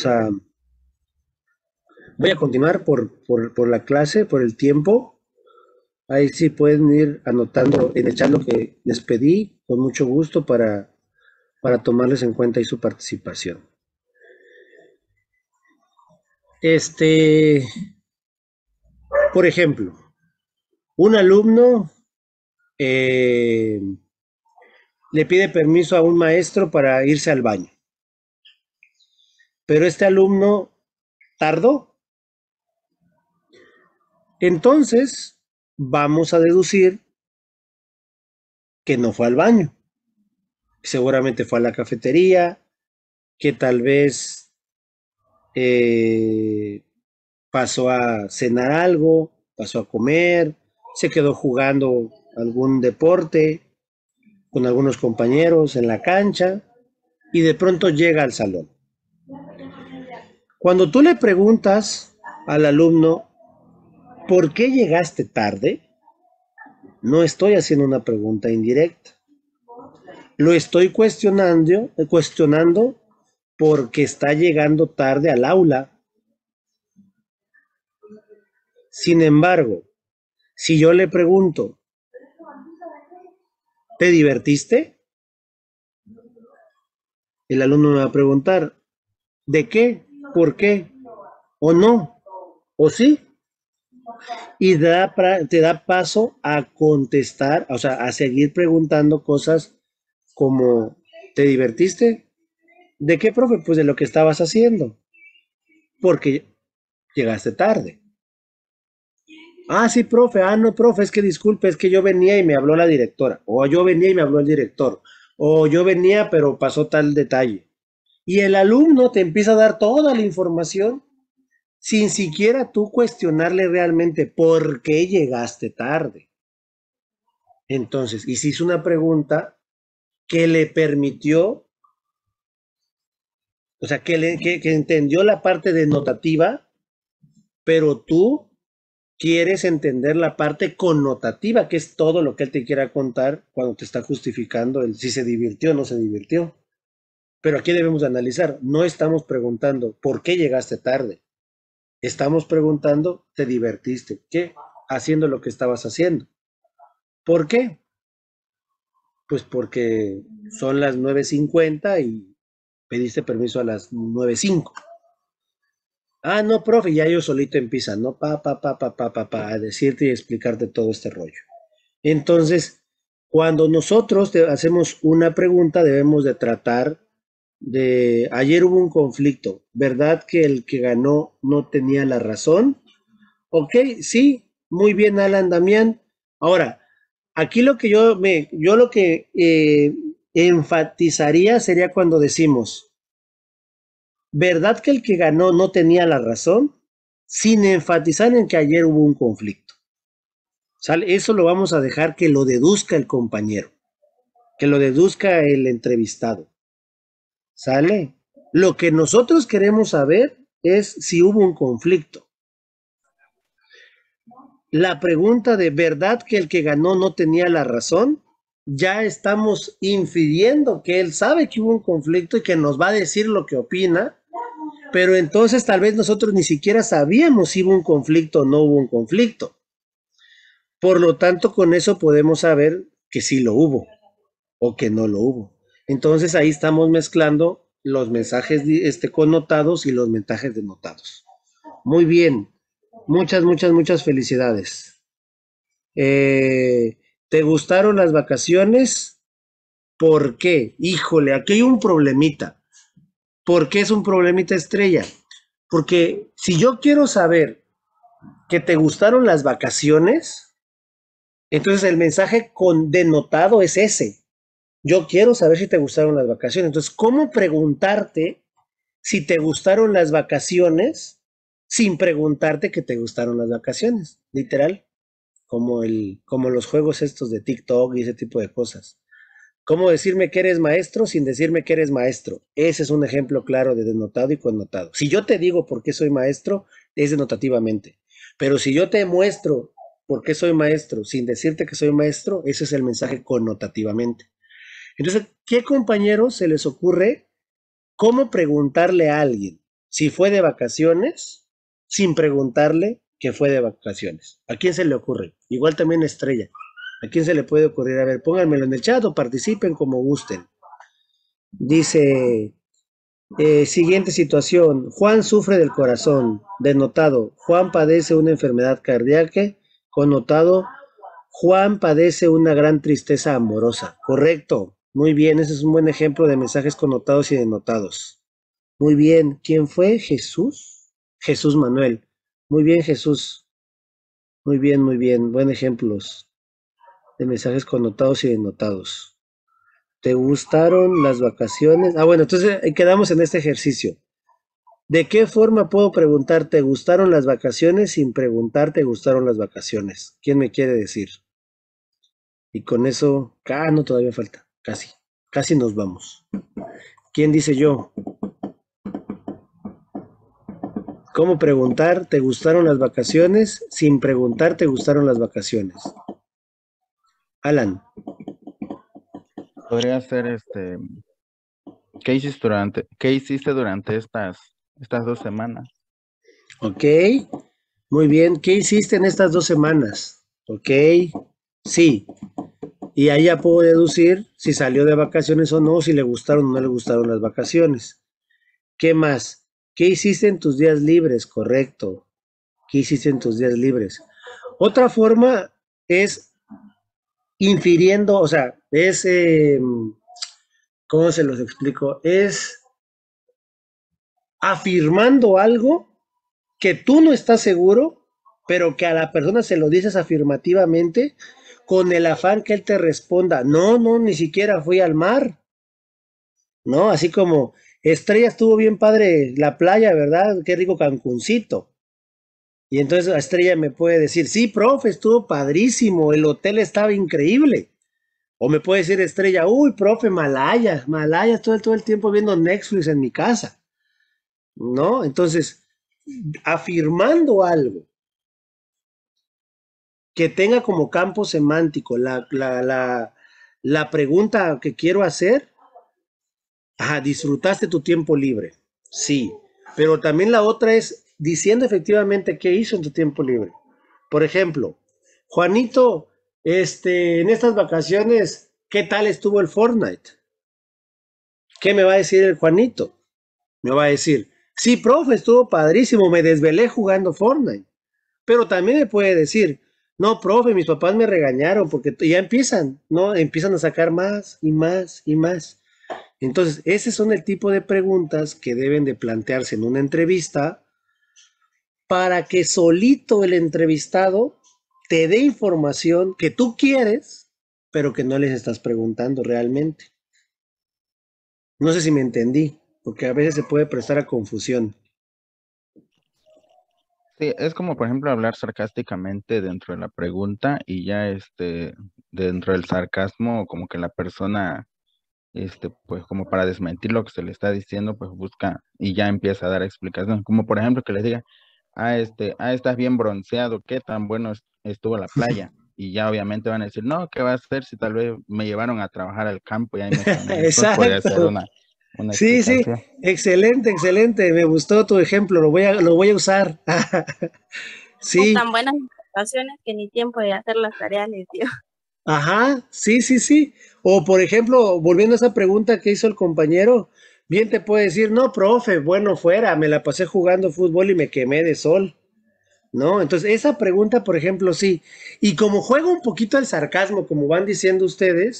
Speaker 1: voy a continuar por la clase, por el tiempo. Ahí sí pueden ir anotando en el chat lo que les pedí, con mucho gusto para tomarles en cuenta y su participación. Por ejemplo, un alumno le pide permiso a un maestro para irse al baño, pero este alumno tardó. Entonces, vamos a deducir que no fue al baño. Seguramente fue a la cafetería, que tal vez pasó a cenar algo, pasó a comer, se quedó jugando algún deporte con algunos compañeros en la cancha y de pronto llega al salón. Cuando tú le preguntas al alumno, ¿por qué llegaste tarde? No estoy haciendo una pregunta indirecta. Lo estoy cuestionando porque está llegando tarde al aula. Sin embargo, si yo le pregunto, ¿te divertiste? El alumno me va a preguntar, ¿de qué? ¿Por qué? ¿O no? ¿O sí? Y te da paso a contestar, o sea, a seguir preguntando cosas como, ¿te divertiste? ¿De qué, profe? Pues de lo que estabas haciendo, porque llegaste tarde. Ah, sí, profe. Ah, no, profe, es que disculpe, es que yo venía y me habló la directora. O yo venía y me habló el director. O yo venía, pero pasó tal detalle. Y el alumno te empieza a dar toda la información sin siquiera tú cuestionarle realmente por qué llegaste tarde. Entonces, hiciste una pregunta que le permitió, o sea, que entendió la parte denotativa, pero tú quieres entender la parte connotativa, que es todo lo que él te quiera contar cuando te está justificando el si se divirtió o no se divirtió. Pero aquí debemos analizar, no estamos preguntando por qué llegaste tarde. Estamos preguntando, ¿te divertiste? ¿Qué? Haciendo lo que estabas haciendo. ¿Por qué? Pues porque son las 9:50 y pediste permiso a las 9:05. Ah, no, profe, ya ellos solito empiezan, ¿no? A decirte y explicarte todo este rollo. Entonces, cuando nosotros te hacemos una pregunta, debemos de tratar de, ayer hubo un conflicto, ¿verdad que el que ganó no tenía la razón? Ok, sí, muy bien, Alan Damián. Ahora, aquí lo que yo lo que enfatizaría sería cuando decimos, ¿verdad que el que ganó no tenía la razón? Sin enfatizar en que ayer hubo un conflicto. ¿Sale? Eso lo vamos a dejar que lo deduzca el compañero, que lo deduzca el entrevistado. ¿Sale? Lo que nosotros queremos saber es si hubo un conflicto. La pregunta de ¿verdad que el que ganó no tenía la razón? Ya estamos infiriendo que él sabe que hubo un conflicto y que nos va a decir lo que opina, pero entonces tal vez nosotros ni siquiera sabíamos si hubo un conflicto o no hubo un conflicto. Por lo tanto, con eso podemos saber que sí lo hubo o que no lo hubo. Entonces ahí estamos mezclando los mensajes connotados y los mensajes denotados. Muy bien. Muchas felicidades. ¿Te gustaron las vacaciones? ¿Por qué? Híjole, aquí hay un problemita. ¿Por qué es un problemita, Estrella? Porque si yo quiero saber que te gustaron las vacaciones, entonces el mensaje con denotado es ese. Yo quiero saber si te gustaron las vacaciones. Entonces, ¿cómo preguntarte si te gustaron las vacaciones sin preguntarte que te gustaron las vacaciones? Literal, como los juegos estos de TikTok y ese tipo de cosas. ¿Cómo decirme que eres maestro sin decirme que eres maestro? Ese es un ejemplo claro de denotado y connotado. Si yo te digo por qué soy maestro, es denotativamente. Pero si yo te muestro por qué soy maestro sin decirte que soy maestro, ese es el mensaje connotativamente. Entonces, ¿qué compañeros se les ocurre cómo preguntarle a alguien si fue de vacaciones sin preguntarle que fue de vacaciones? ¿A quién se le ocurre? Igual también Estrella. ¿A quién se le puede ocurrir? A ver, pónganmelo en el chat o participen como gusten. Dice, siguiente situación. Juan sufre del corazón. Denotado. Juan padece una enfermedad cardíaca. Connotado. Juan padece una gran tristeza amorosa. Correcto. Muy bien, ese es un buen ejemplo de mensajes connotados y denotados. Muy bien. ¿Quién fue? Jesús. Jesús Manuel. Muy bien, Jesús. Muy bien, muy bien. Buen ejemplos de mensajes connotados y denotados. ¿Te gustaron las vacaciones? Ah, bueno, entonces quedamos en este ejercicio. ¿De qué forma puedo preguntar, ¿te gustaron las vacaciones? Sin preguntar, ¿te gustaron las vacaciones? ¿Quién me quiere decir? Y con eso, no, todavía falta. Casi nos vamos. ¿Quién dice yo? ¿Cómo preguntar, ¿te gustaron las vacaciones? Sin preguntar, ¿te gustaron las vacaciones? Alan.
Speaker 7: Podría ser ¿qué hiciste durante estas 2 semanas?
Speaker 1: Ok, muy bien. ¿Qué hiciste en estas 2 semanas? Ok, sí. Y ahí ya puedo deducir si salió de vacaciones o no, si le gustaron o no le gustaron las vacaciones. ¿Qué más? ¿Qué hiciste en tus días libres? Correcto. ¿Qué hiciste en tus días libres? Otra forma es infiriendo, o sea, es, ¿cómo se los explico? Es afirmando algo que tú no estás seguro, pero que a la persona se lo dices afirmativamente con el afán que él te responda, no, no, ni siquiera fui al mar, ¿no? Así como, Estrella, estuvo bien padre la playa, ¿verdad? Qué rico Cancuncito. Y entonces Estrella me puede decir, sí, profe, estuvo padrísimo, el hotel estaba increíble. O me puede decir Estrella, uy, profe, Malaya, todo el tiempo viendo Netflix en mi casa, ¿no? Entonces, afirmando algo que tenga como campo semántico la pregunta que quiero hacer, disfrutaste tu tiempo libre, sí, pero también la otra es diciendo efectivamente qué hizo en tu tiempo libre. Por ejemplo, Juanito, en estas vacaciones, ¿qué tal estuvo el Fortnite? ¿Qué me va a decir el Juanito? Me va a decir, sí, profe, estuvo padrísimo, me desvelé jugando Fortnite. Pero también me puede decir, no, profe, mis papás me regañaron porque ya empiezan, ¿no? Empiezan a sacar más y más y más. Entonces, ese son el tipo de preguntas que deben de plantearse en una entrevista para que solito el entrevistado te dé información que tú quieres, pero que no les estás preguntando realmente. No sé si me entendí, porque a veces se puede prestar a confusión.
Speaker 7: Sí, es como, por ejemplo, hablar sarcásticamente dentro de la pregunta y ya dentro del sarcasmo, como que la persona, pues como para desmentir lo que se le está diciendo, pues busca y ya empieza a dar explicación. Como por ejemplo que les diga, estás bien bronceado, ¿qué tan bueno estuvo la playa? Y ya obviamente van a decir, no, ¿qué va a hacer si tal vez me llevaron a trabajar al campo y ahí me quemé? Pues podría ser
Speaker 1: Exacto.
Speaker 7: una
Speaker 1: Sí, sí,
Speaker 7: explicación.
Speaker 1: excelente, excelente. Me gustó tu ejemplo, lo voy a usar. Sí,
Speaker 2: Tan buenas vacaciones que ni tiempo de hacer las tareas les dio.
Speaker 1: ajá, sí, sí, sí. O por ejemplo, volviendo a esa pregunta que hizo el compañero, bien te puede decir, no, profe, bueno, fuera, me la pasé jugando fútbol y me quemé de sol, ¿no? Entonces, esa pregunta, por ejemplo, sí. Y como juega un poquito el sarcasmo, como van diciendo ustedes,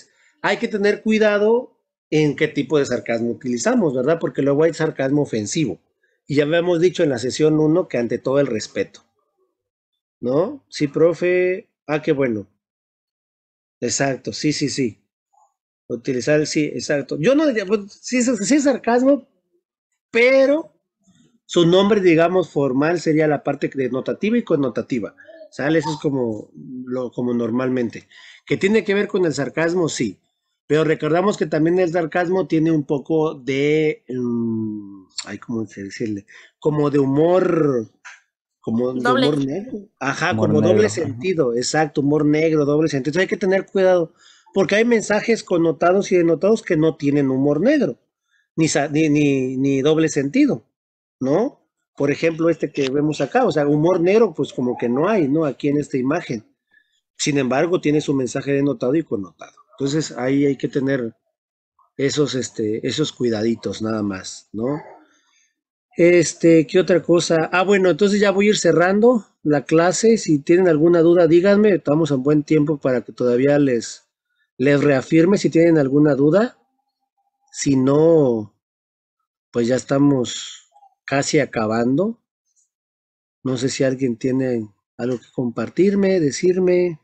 Speaker 1: hay que tener cuidado en qué tipo de sarcasmo utilizamos, ¿verdad? Porque luego hay sarcasmo ofensivo. Y ya habíamos dicho en la sesión 1 que ante todo el respeto, ¿no? Sí, profe. Ah, qué bueno. Exacto, sí, sí, sí. Utilizar el sí, exacto. Yo no diría, pues, sí, sí es sarcasmo, pero su nombre, digamos, formal sería la parte denotativa y connotativa. ¿Sale? Eso es como normalmente. Que tiene que ver con el sarcasmo, sí. Pero recordamos que también el sarcasmo tiene un poco de, ay, ¿cómo decirle? Como de humor, como de
Speaker 2: Doble.
Speaker 1: humor negro. Ajá,
Speaker 7: Humor
Speaker 1: como doble
Speaker 7: negro.
Speaker 1: sentido, exacto, humor negro, doble sentido. Entonces hay que tener cuidado, porque hay mensajes connotados y denotados que no tienen humor negro, ni doble sentido, ¿no? Por ejemplo, este que vemos acá, o sea, humor negro, pues como que no hay, ¿no? Aquí en esta imagen. Sin embargo, tiene su mensaje denotado y connotado. Entonces ahí hay que tener esos cuidaditos nada más, ¿no? ¿Qué otra cosa? Ah, bueno, entonces ya voy a ir cerrando la clase. Si tienen alguna duda, díganme. Estamos en buen tiempo para que todavía les reafirme si tienen alguna duda. Si no, pues ya estamos casi acabando. No sé si alguien tiene algo que compartirme, decirme.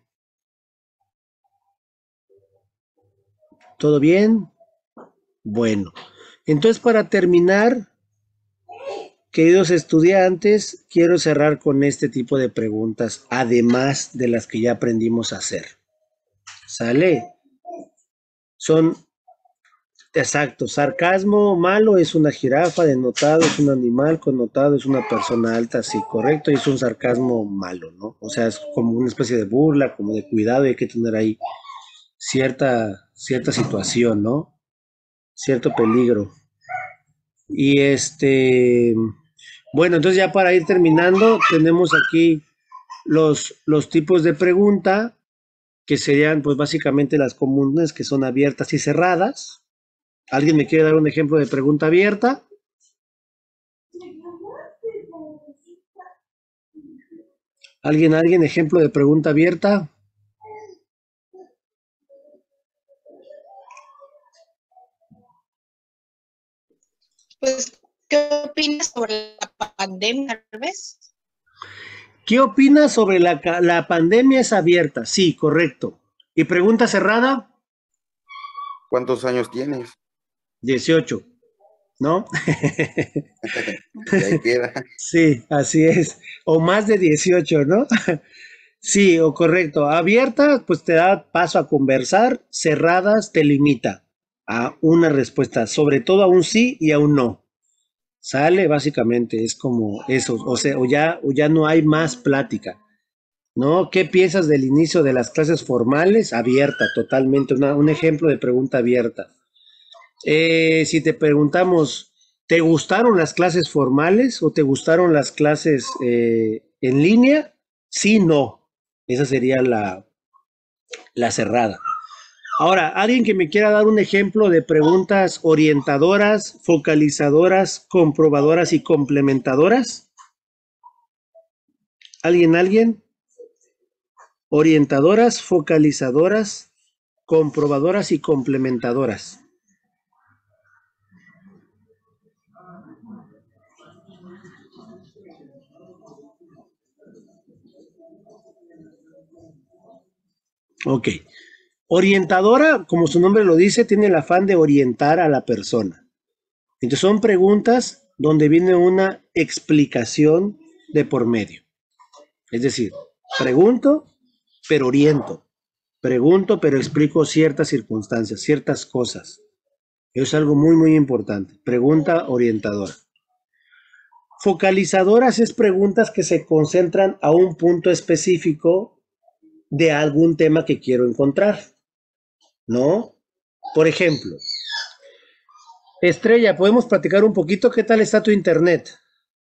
Speaker 1: ¿Todo bien? Bueno, entonces para terminar, queridos estudiantes, quiero cerrar con este tipo de preguntas, además de las que ya aprendimos a hacer. ¿Sale? Son, exacto, sarcasmo malo es una jirafa, denotado es un animal, connotado es una persona alta, sí, correcto, y es un sarcasmo malo, ¿no? O sea, es como una especie de burla, como de cuidado, y hay que tener ahí cierta situación, ¿no? Cierto peligro. Y bueno, entonces ya para ir terminando, tenemos aquí los tipos de pregunta, que serían pues básicamente las comunes, que son abiertas y cerradas. ¿Alguien me quiere dar un ejemplo de pregunta abierta? ¿Alguien, ejemplo de pregunta abierta?
Speaker 5: Pues, ¿qué opinas sobre la pandemia, tal vez?
Speaker 1: ¿Qué opinas sobre la pandemia es abierta? Sí, correcto. ¿Y pregunta cerrada?
Speaker 6: ¿Cuántos años tienes?
Speaker 1: 18, ¿no?
Speaker 6: Y ahí queda.
Speaker 1: Sí, así es. O más de 18, ¿no? Sí, o correcto. Abierta, pues te da paso a conversar. Cerradas, te limita a una respuesta, sobre todo a un sí y a un no. Sale, básicamente, es como eso. O sea, o ya no hay más plática, ¿no? ¿Qué piensas del inicio de las clases formales? Abierta, totalmente. Un ejemplo de pregunta abierta. Si te preguntamos, ¿te gustaron las clases formales o te gustaron las clases en línea? Sí, no. Esa sería la cerrada. Ahora, alguien que me quiera dar un ejemplo de preguntas orientadoras, focalizadoras, comprobadoras y complementadoras. ¿Alguien? Orientadoras, focalizadoras, comprobadoras y complementadoras. Ok. Orientadora, como su nombre lo dice, tiene el afán de orientar a la persona. Entonces son preguntas donde viene una explicación de por medio. Es decir, pregunto, pero oriento. Pregunto, pero explico ciertas circunstancias, ciertas cosas. Eso es algo muy, muy importante. Pregunta orientadora. Focalizadoras es preguntas que se concentran a un punto específico de algún tema que quiero encontrar, ¿no? Por ejemplo, Estrella, ¿podemos platicar un poquito? ¿Qué tal está tu internet?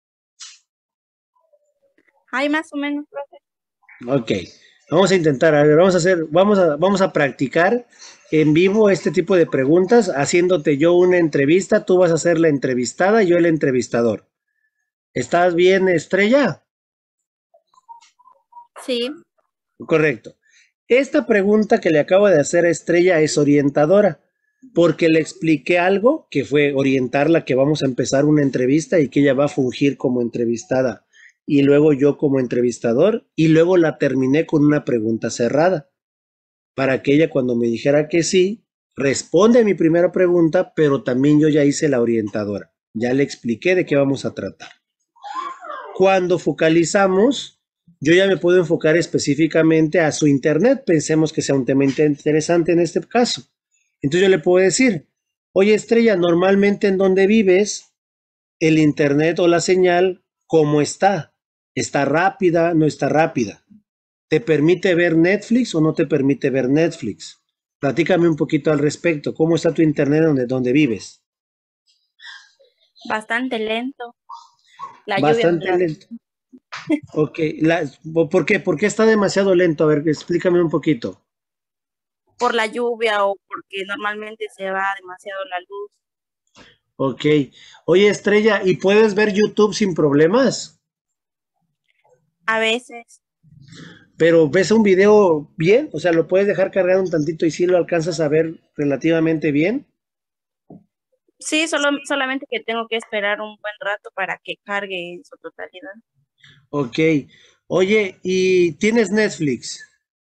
Speaker 2: Hay más o menos, profe.
Speaker 1: Ok, vamos a intentar, a ver, vamos a practicar en vivo este tipo de preguntas, haciéndote yo una entrevista, tú vas a ser la entrevistada y yo el entrevistador. ¿Estás bien, Estrella?
Speaker 2: Sí.
Speaker 1: Correcto. Esta pregunta que le acabo de hacer a Estrella es orientadora, porque le expliqué algo que fue orientarla que vamos a empezar una entrevista y que ella va a fungir como entrevistada y luego yo como entrevistador y luego la terminé con una pregunta cerrada para que ella cuando me dijera que sí, responde a mi primera pregunta, pero también yo ya hice la orientadora, ya le expliqué de qué vamos a tratar. Cuando focalizamos, yo ya me puedo enfocar específicamente a su internet, pensemos que sea un tema interesante en este caso. Entonces yo le puedo decir, oye Estrella, normalmente en donde vives, el internet o la señal, ¿cómo está? ¿Está rápida? ¿No está rápida? ¿Te permite ver Netflix o no te permite ver Netflix? Platícame un poquito al respecto. ¿Cómo está tu internet donde vives?
Speaker 2: Bastante lento. La lluvia
Speaker 1: Bastante lento. Ok, ¿por qué? ¿Por qué está demasiado lento? A ver, explícame un poquito.
Speaker 2: Por la lluvia o porque normalmente se va demasiado la luz.
Speaker 1: Ok. Oye, Estrella, ¿y puedes ver YouTube sin problemas?
Speaker 2: A veces.
Speaker 1: Pero ves un video bien, o sea, lo puedes dejar cargar un tantito y sí lo alcanzas a ver relativamente bien.
Speaker 2: Sí, solamente que tengo que esperar un buen rato para que cargue en su totalidad.
Speaker 1: Ok. Oye, ¿y tienes Netflix?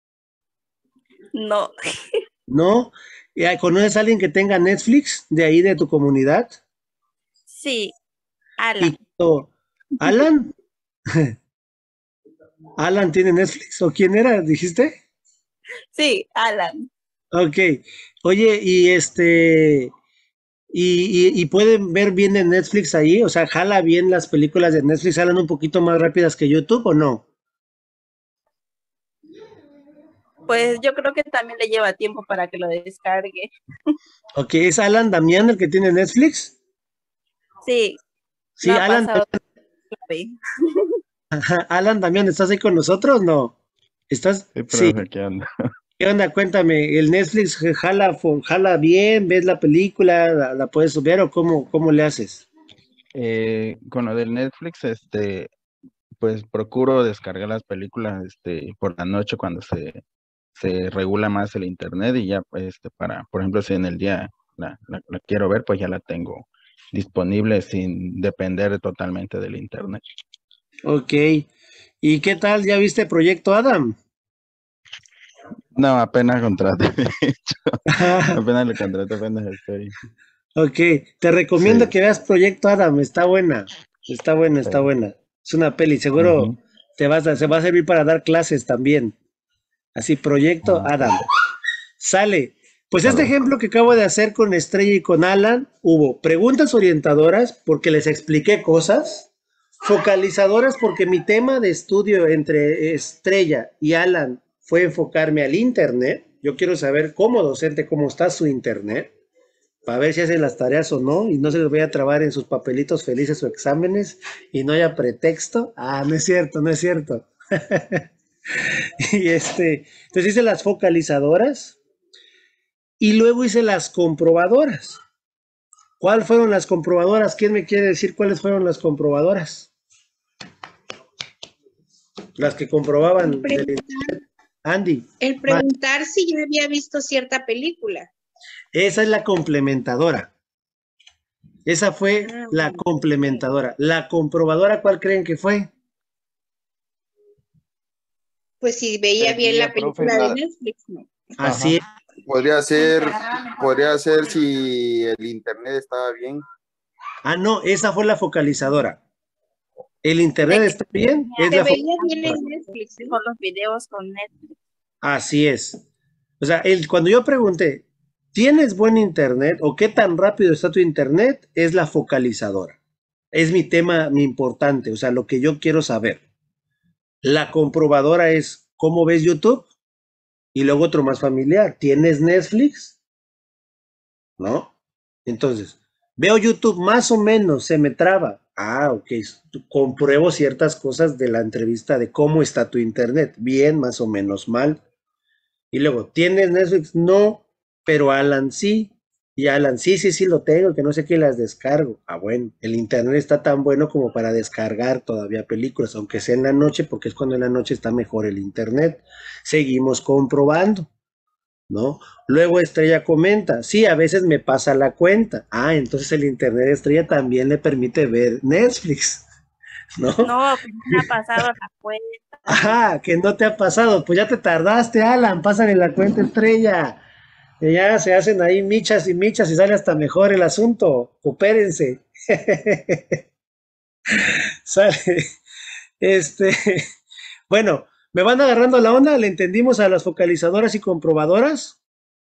Speaker 2: No.
Speaker 1: ¿No? ¿Conoces a alguien que tenga Netflix de ahí de tu comunidad?
Speaker 2: Sí, Alan.
Speaker 1: ¿Alan? ¿Alan tiene Netflix? ¿O quién era? ¿Dijiste?
Speaker 2: Sí, Alan.
Speaker 1: Ok. Oye, y pueden ver bien en Netflix ahí, o sea, jala bien las películas de Netflix, jalan un poquito más rápidas que YouTube o no.
Speaker 2: Pues yo creo que también le lleva tiempo para que lo descargue.
Speaker 1: Ok, ¿es Alan Damián el que tiene Netflix?
Speaker 2: Sí.
Speaker 1: Sí,
Speaker 2: No ha
Speaker 1: Alan.
Speaker 2: pasado.
Speaker 1: Alan Damián, ¿estás ahí con nosotros? No. ¿Estás?
Speaker 7: Sí,
Speaker 1: Sí.
Speaker 7: profe, ¿qué onda?
Speaker 1: ¿Qué onda? Cuéntame, ¿el Netflix jala bien? ¿Ves la película? ¿La puedes ver o cómo le haces?
Speaker 7: Con lo del Netflix, pues procuro descargar las películas, por la noche cuando se regula más el internet y ya, por ejemplo, si en el día la quiero ver, pues ya la tengo disponible sin depender totalmente del internet.
Speaker 1: Ok. ¿Y qué tal? ¿Ya viste Proyecto Adam?
Speaker 7: No, apenas contraté, de hecho. Apenas lo contraté, apenas estoy.
Speaker 1: Ok, te recomiendo
Speaker 7: Sí.
Speaker 1: que veas Proyecto Adam, está buena, está buena, está
Speaker 7: Sí.
Speaker 1: buena. Es una peli, seguro se va a servir para dar clases también. Así, Proyecto Adam. Sale. Pues este ejemplo que acabo de hacer con Estrella y con Alan, hubo preguntas orientadoras porque les expliqué cosas, focalizadoras porque mi tema de estudio entre Estrella y Alan fue enfocarme al internet. Yo quiero saber como docente cómo está su internet, para ver si hacen las tareas o no, y no se les vaya a trabar en sus papelitos felices o exámenes y no haya pretexto. Ah, no es cierto, no es cierto. Y entonces hice las focalizadoras y luego hice las comprobadoras. ¿Cuáles fueron las comprobadoras? ¿Quién me quiere decir cuáles fueron las comprobadoras? Las que comprobaban del internet. Andy.
Speaker 5: El preguntar si yo había visto cierta película.
Speaker 1: Esa es la complementadora. Esa fue la complementadora. La comprobadora, ¿cuál creen que fue?
Speaker 5: Pues si veía bien la película de Netflix, ¿no?
Speaker 1: Así es.
Speaker 6: Podría ser si el internet estaba bien.
Speaker 1: Ah, no, esa fue la focalizadora. ¿El internet está bien? Es
Speaker 5: Se
Speaker 1: la
Speaker 5: veía bien
Speaker 1: focalizadora.
Speaker 5: en Netflix.
Speaker 2: Con los videos con Netflix.
Speaker 1: Así es. O sea, cuando yo pregunté, ¿tienes buen internet o qué tan rápido está tu internet? Es la focalizadora. Es mi tema, mi importante, o sea, lo que yo quiero saber. La comprobadora es, ¿cómo ves YouTube? Y luego otro más familiar, ¿tienes Netflix? ¿No? Entonces, veo YouTube más o menos, se me traba. Ah, ok, compruebo ciertas cosas de la entrevista de cómo está tu internet. Bien, más o menos mal. Y luego, ¿tienes Netflix? No, pero Alan sí. Y Alan, sí, sí, sí lo tengo, que no sé qué las descargo. Ah, bueno, el internet está tan bueno como para descargar todavía películas, aunque sea en la noche, porque es cuando en la noche está mejor el internet. Seguimos comprobando, ¿no? Luego Estrella comenta, sí, a veces me pasa la cuenta. Ah, entonces el internet de Estrella también le permite ver Netflix, ¿no?
Speaker 2: No, pues no me ha pasado la cuenta.
Speaker 1: Ajá, que no te ha pasado, pues ya te tardaste, Alan, pásale la cuenta Estrella. Que ya se hacen ahí michas y sale hasta mejor el asunto. Coopérense. Sale. Este, bueno, ¿me van agarrando la onda? ¿Le entendimos a las focalizadoras y comprobadoras?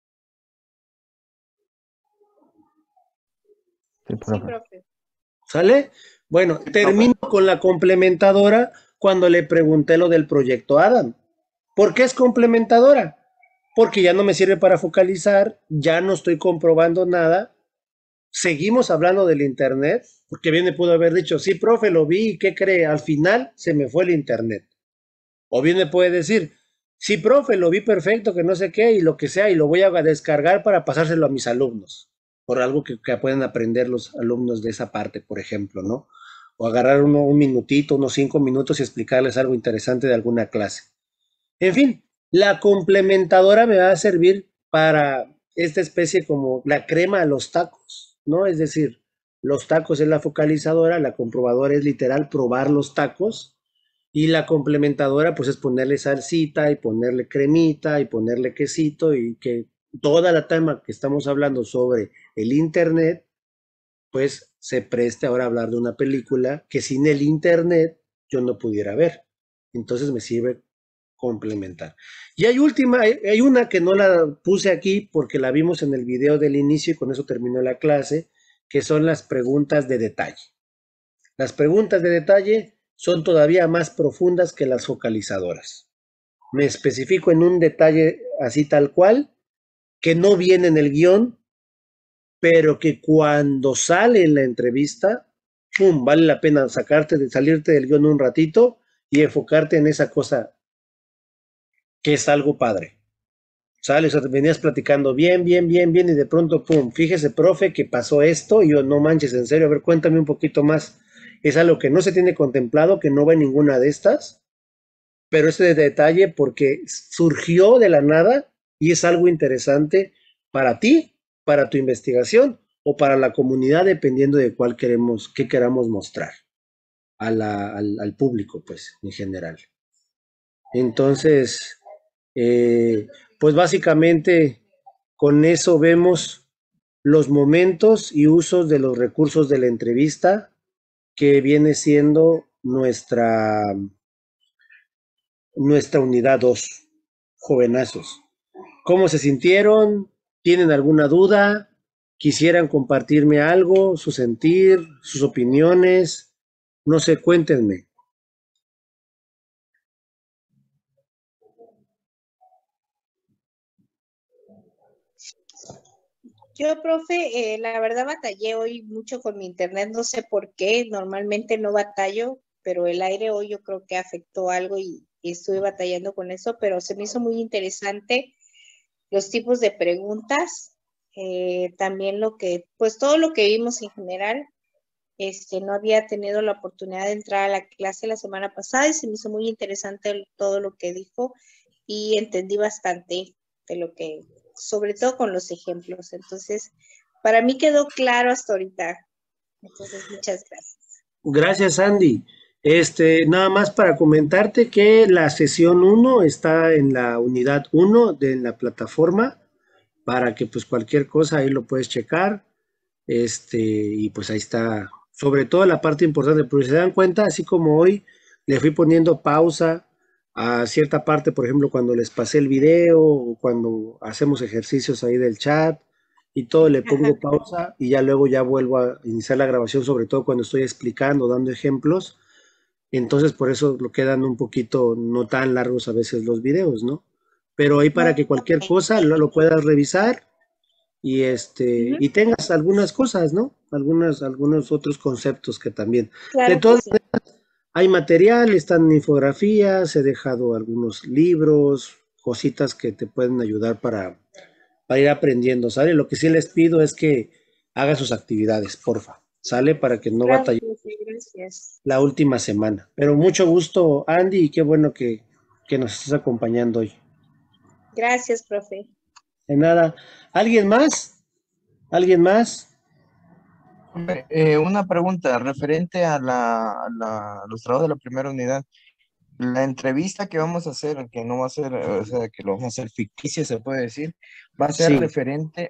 Speaker 7: Sí,
Speaker 5: Sí,
Speaker 7: profe.
Speaker 5: profe.
Speaker 1: ¿Sale? Bueno, termino con la complementadora cuando le pregunté lo del proyecto Adam. ¿Por qué es complementadora? Porque ya no me sirve para focalizar, ya no estoy comprobando nada. Seguimos hablando del internet, porque bien me pudo haber dicho, sí, profe, lo vi, ¿y qué cree? Al final se me fue el internet. O bien me puede decir, sí, profe, lo vi perfecto, que no sé qué, y lo que sea, y lo voy a descargar para pasárselo a mis alumnos, por algo que puedan aprender los alumnos de esa parte, por ejemplo, ¿no? O agarrar un minutito, unos 5 minutos y explicarles algo interesante de alguna clase. En fin, la complementadora me va a servir para esta especie como la crema a los tacos, ¿no? Es decir, los tacos es la focalizadora, la comprobadora es literal probar los tacos y la complementadora pues es ponerle salsita y ponerle cremita y ponerle quesito y que toda la tema que estamos hablando sobre el internet pues se preste ahora a hablar de una película que sin el internet yo no pudiera ver. Entonces me sirve complementar. Y hay una que no la puse aquí porque la vimos en el video del inicio y con eso terminó la clase, que son las preguntas de detalle. Las preguntas de detalle son todavía más profundas que las focalizadoras. Me especifico en un detalle así tal cual, que no viene en el guión, pero que cuando sale en la entrevista, ¡pum!, vale la pena salirte del guión un ratito y enfocarte en esa cosa que es algo padre. ¿Sale? O sea, venías platicando bien, bien, bien, bien, y de pronto, pum, fíjese, profe, que pasó esto, y yo, no manches, en serio, a ver, cuéntame un poquito más. Es algo que no se tiene contemplado, que no va en ninguna de estas, pero este detalle porque surgió de la nada y es algo interesante para ti, para tu investigación o para la comunidad, dependiendo de cuál qué queramos mostrar al público, pues, en general. Entonces, eh, pues básicamente con eso vemos los momentos y usos de los recursos de la entrevista, que viene siendo nuestra unidad 2, jovenazos. ¿Cómo se sintieron? ¿Tienen alguna duda? ¿Quisieran compartirme algo? ¿Su sentir? ¿Sus opiniones? No sé, cuéntenme.
Speaker 5: Yo, profe, la verdad batallé hoy mucho con mi internet, no sé por qué, normalmente no batallo, pero el aire hoy yo creo que afectó algo y estuve batallando con eso, pero se me hizo muy interesante los tipos de preguntas, también pues todo lo que vimos en general. No había tenido la oportunidad de entrar a la clase la semana pasada y se me hizo muy interesante todo lo que dijo y entendí bastante de lo que, sobre todo con los ejemplos. Entonces, para mí quedó claro hasta ahorita. Entonces, muchas gracias.
Speaker 1: Gracias, Andy. Nada más para comentarte que la sesión 1 está en la unidad 1 de la plataforma, para que pues cualquier cosa ahí lo puedes checar. Y pues ahí está, sobre todo la parte importante, pero si se dan cuenta, así como hoy le fui poniendo pausa a cierta parte, por ejemplo, cuando les pasé el video o cuando hacemos ejercicios ahí del chat y todo, le pongo pausa y ya luego ya vuelvo a iniciar la grabación, sobre todo cuando estoy explicando, dando ejemplos. Entonces, por eso lo quedan un poquito no tan largos a veces los videos, ¿no? Pero ahí para que cualquier cosa lo puedas revisar y tengas algunas cosas, ¿no? Algunos otros conceptos que también.
Speaker 5: Claro
Speaker 1: De todas
Speaker 5: sí.
Speaker 1: maneras, hay material, están infografías, he dejado algunos libros, cositas que te pueden ayudar para ir aprendiendo, ¿sale? Lo que sí les pido es que hagan sus actividades, porfa, ¿sale? Para que no
Speaker 5: Claro
Speaker 1: batalle
Speaker 5: que sí, gracias.
Speaker 1: la última semana. Pero mucho gusto, Andy, y qué bueno que nos estés acompañando hoy.
Speaker 5: Gracias, profe.
Speaker 1: De nada. ¿Alguien más? ¿Alguien más?
Speaker 3: Una pregunta referente a los trabajos de la primera unidad. La entrevista que vamos a hacer, que no va a ser, o sea, que lo vamos a hacer ficticia, se puede decir, va a ser
Speaker 1: Sí,
Speaker 3: referente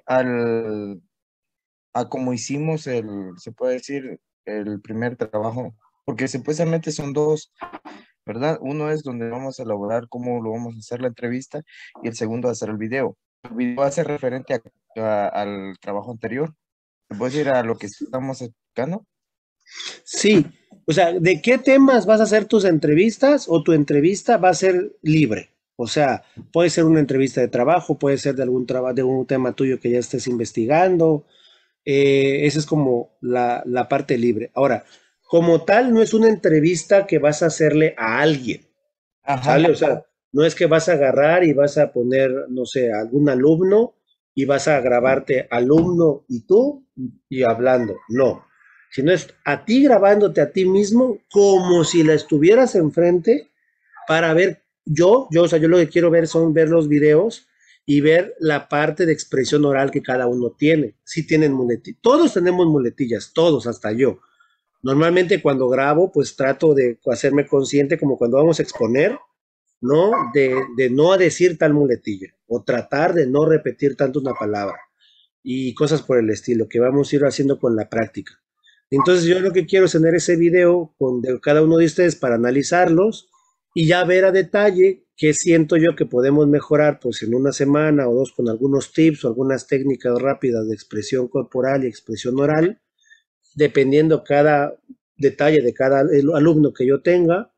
Speaker 3: a cómo hicimos se puede decir, el primer trabajo, porque supuestamente son dos, ¿verdad? Uno es donde vamos a elaborar cómo lo vamos a hacer la entrevista y el segundo va a ser el video. El video va a ser referente al trabajo anterior. ¿Se puede decir a lo que estamos explicando?
Speaker 1: sí. O sea, ¿de qué temas vas a hacer tus entrevistas o tu entrevista va a ser libre? O sea, puede ser una entrevista de trabajo, puede ser de algún trabajo, de un tema tuyo que ya estés investigando. Esa es como la parte libre. Ahora, como tal, no es una entrevista que vas a hacerle a alguien,
Speaker 3: Ajá.
Speaker 1: ¿sale? O sea, no es que vas a agarrar y vas a poner, no sé, a algún alumno y vas a grabarte alumno y tú y hablando. No, sino es a ti grabándote a ti mismo como si la estuvieras enfrente para ver, o sea, yo lo que quiero ver son ver los videos y ver la parte de expresión oral que cada uno tiene. Si tienen muletillas, todos tenemos muletillas, todos, hasta yo. Normalmente cuando grabo, pues trato de hacerme consciente como cuando vamos a exponer, ¿no? De no decir tal muletilla o tratar de no repetir tanto una palabra y cosas por el estilo que vamos a ir haciendo con la práctica. Entonces yo lo que quiero es tener ese video con de cada uno de ustedes para analizarlos y ya ver a detalle qué siento yo que podemos mejorar pues en una semana o dos con algunos tips o algunas técnicas rápidas de expresión corporal y expresión oral, dependiendo cada detalle de cada alumno que yo tenga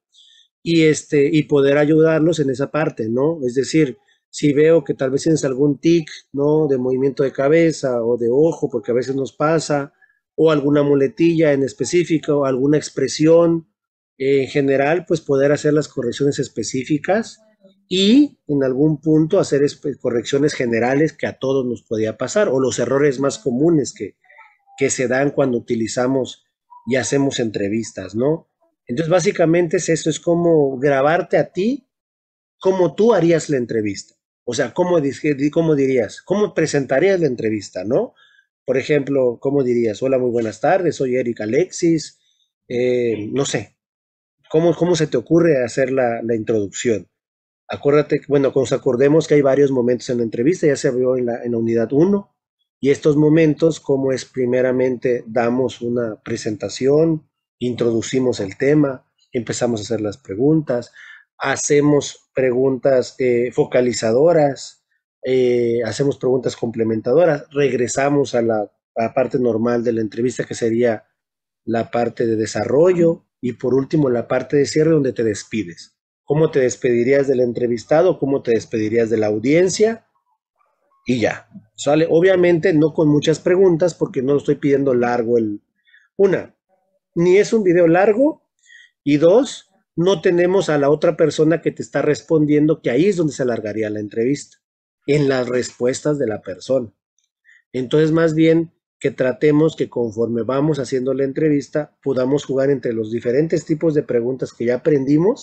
Speaker 1: y poder ayudarlos en esa parte, ¿no? Es decir, si veo que tal vez tienes algún tic, ¿no? De movimiento de cabeza o de ojo, porque a veces nos pasa, o alguna muletilla en específico, o alguna expresión en general, pues poder hacer las correcciones específicas y en algún punto hacer correcciones generales que a todos nos podía pasar, o los errores más comunes que se dan cuando utilizamos y hacemos entrevistas, ¿no? Entonces, básicamente es eso, es como grabarte a ti, como tú harías la entrevista. O sea, cómo dirías? ¿Cómo presentarías la entrevista, no? Por ejemplo, ¿cómo dirías? Hola, muy buenas tardes, soy Eric Alexis. No sé, ¿cómo se te ocurre hacer la introducción? Acuérdate, bueno, nos acordemos que hay varios momentos en la entrevista, ya se vio en la unidad uno y estos momentos, como es primeramente, damos una presentación, introducimos el tema, empezamos a hacer las preguntas, hacemos preguntas focalizadoras, hacemos preguntas complementadoras, regresamos a la parte normal de la entrevista, que sería la parte de desarrollo y por último la parte de cierre donde te despides. ¿Cómo te despedirías del entrevistado? ¿Cómo te despedirías de la audiencia? Y ya, ¿sale? Obviamente no con muchas preguntas porque no lo estoy pidiendo largo Una, ni es un video largo y dos, no tenemos a la otra persona que te está respondiendo, que ahí es donde se alargaría la entrevista, en las respuestas de la persona. Entonces, más bien que tratemos que conforme vamos haciendo la entrevista, podamos jugar entre los diferentes tipos de preguntas que ya aprendimos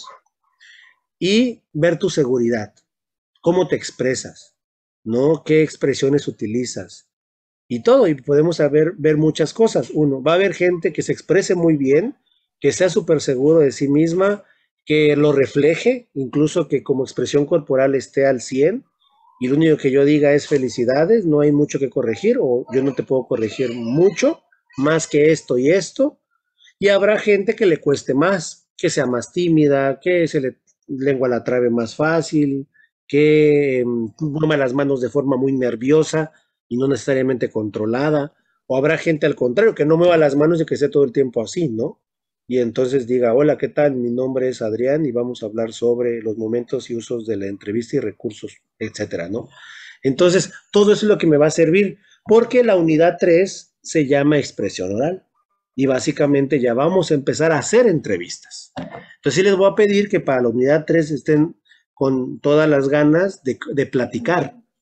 Speaker 1: y ver tu seguridad, cómo te expresas, ¿no? ¿Qué expresiones utilizas? Y todo, y podemos ver muchas cosas. Uno, va a haber gente que se exprese muy bien, que sea súper seguro de sí misma, que lo refleje, incluso que como expresión corporal esté al 100, y lo único que yo diga es felicidades, no hay mucho que corregir, o yo no te puedo corregir mucho, más que esto y esto, y habrá gente que le cueste más, que sea más tímida, que se le lengua la trabe más fácil, que mueva las manos de forma muy nerviosa y no necesariamente controlada. O habrá gente al contrario que no mueva las manos y que esté todo el tiempo así, ¿no? Y entonces diga, hola, ¿qué tal? Mi nombre es Adrián y vamos a hablar sobre los momentos y usos de la entrevista y recursos, etcétera, ¿no? Entonces, todo eso es lo que me va a servir, porque la unidad 3 se llama expresión oral y básicamente ya vamos a empezar a hacer entrevistas. Entonces sí les voy a pedir que para la unidad 3 estén con todas las ganas de platicar,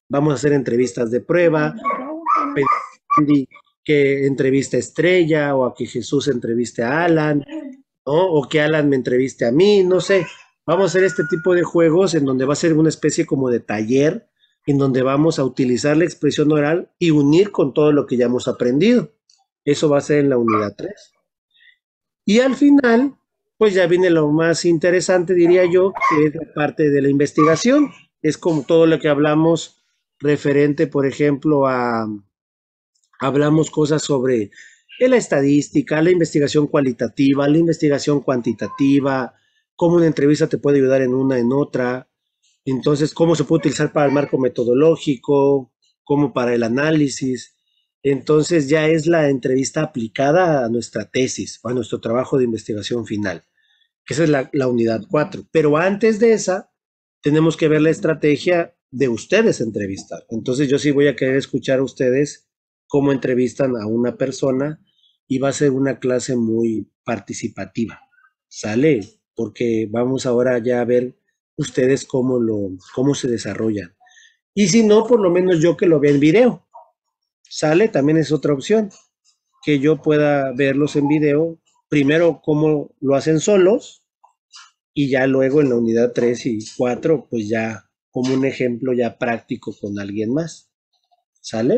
Speaker 1: vamos a hacer entrevistas de prueba, pedí que entreviste a Estrella o a que Jesús entreviste a Alan, ¿no? O que Alan me entreviste a mí, no sé. Vamos a hacer este tipo de juegos en donde va a ser una especie como de taller, en donde vamos a utilizar la expresión oral y unir con todo lo que ya hemos aprendido. Eso va a ser en la unidad 3. Y al final, pues ya viene lo más interesante, diría yo, que es la parte de la investigación. Es como todo lo que hablamos referente, por ejemplo, hablamos cosas sobre la estadística, la investigación cualitativa, la investigación cuantitativa, cómo una entrevista te puede ayudar en una, en otra. Entonces, cómo se puede utilizar para el marco metodológico, cómo para el análisis. Entonces, ya es la entrevista aplicada a nuestra tesis o a nuestro trabajo de investigación final. Esa es la unidad 4. Pero antes de esa, tenemos que ver la estrategia de ustedes entrevistar. Entonces, yo sí voy a querer escuchar a ustedes cómo entrevistan a una persona y va a ser una clase muy participativa. ¿Sale? Porque vamos ahora ya a ver ustedes cómo se desarrollan. Y si no, por lo menos yo que lo vea en video. ¿Sale? También es otra opción. Que yo pueda verlos en video. Primero cómo lo hacen solos y ya luego en la unidad 3 y 4, pues ya como un ejemplo ya práctico con alguien más. ¿Sale?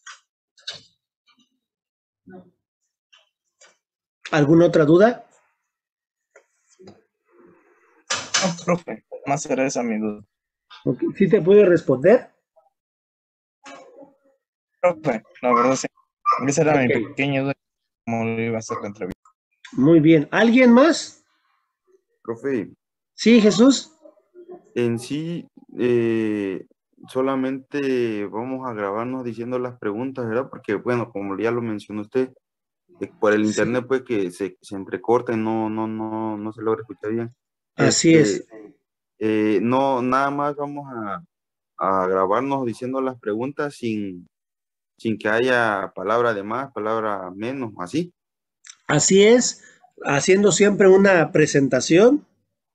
Speaker 1: ¿Alguna otra duda?
Speaker 8: No, profe, más era esa mi duda.
Speaker 1: Okay. ¿Sí te puedo responder?
Speaker 8: Profe, la verdad sí. Esa era mi
Speaker 1: Ok.
Speaker 8: pequeña duda, cómo le iba a hacer la entrevista.
Speaker 1: Muy bien. ¿Alguien más?
Speaker 6: Profe,
Speaker 1: Sí, Jesús.
Speaker 6: en sí, solamente vamos a grabarnos diciendo las preguntas, ¿verdad? Porque, bueno, como ya lo mencionó usted, por el internet pues que se entrecorta y no se logra escuchar bien.
Speaker 1: Así es.
Speaker 6: No, nada más vamos a grabarnos diciendo las preguntas sin que haya palabra de más, palabra menos, así.
Speaker 1: Así es. Haciendo siempre una presentación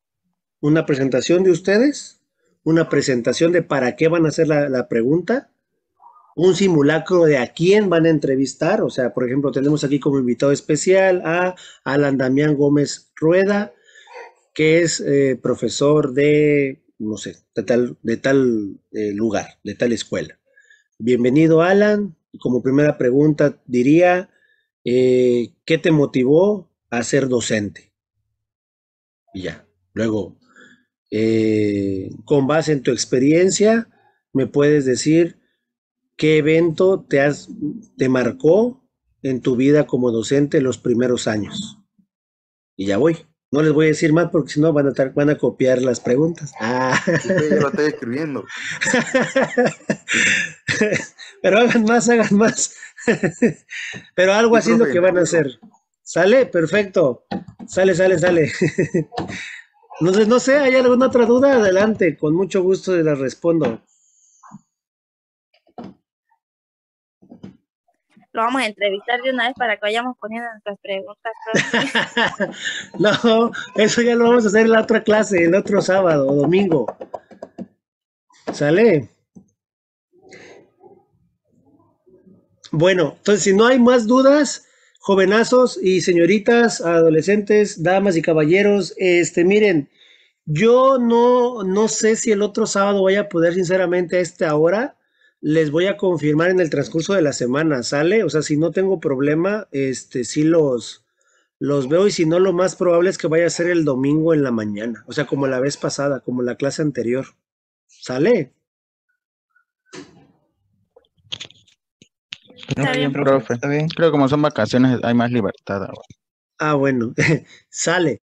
Speaker 1: de ustedes, una presentación de para qué van a hacer la pregunta, un simulacro de a quién van a entrevistar. O sea, por ejemplo, tenemos aquí como invitado especial a Alan Damián Gómez Rueda, que es profesor de, no sé, de tal lugar, de tal escuela. Bienvenido, Alan. Como primera pregunta diría, ¿qué te motivó a ser docente? Y ya. Luego, con base en tu experiencia, me puedes decir qué evento te marcó en tu vida como docente los primeros años. Y ya voy. No les voy a decir más porque si no van a copiar las preguntas.
Speaker 6: Sí, ya lo estoy escribiendo.
Speaker 1: Pero hagan más. Pero algo
Speaker 6: Sí,
Speaker 1: así es lo
Speaker 6: profe,
Speaker 1: que van a hacer. ¿Sale? Perfecto. Sale. Entonces, no sé, ¿hay alguna otra duda? Adelante, con mucho gusto les respondo.
Speaker 2: Lo vamos a entrevistar de una vez para que vayamos poniendo nuestras preguntas, profe.
Speaker 1: No, eso ya lo vamos a hacer en la otra clase, el otro sábado o domingo. ¿Sale? Bueno, entonces si no hay más dudas, jovenazos y señoritas, adolescentes, damas y caballeros, miren, yo no sé si el otro sábado voy a poder sinceramente a esta hora. Les voy a confirmar en el transcurso de la semana, ¿sale? O sea, si no tengo problema, sí los veo y si no, lo más probable es que vaya a ser el domingo en la mañana. O sea, como la vez pasada, como la clase anterior. ¿Sale?
Speaker 2: Está bien,
Speaker 7: profe.
Speaker 8: Está bien.
Speaker 7: Creo que como son vacaciones hay más libertad ahora.
Speaker 1: Ah, bueno, sale.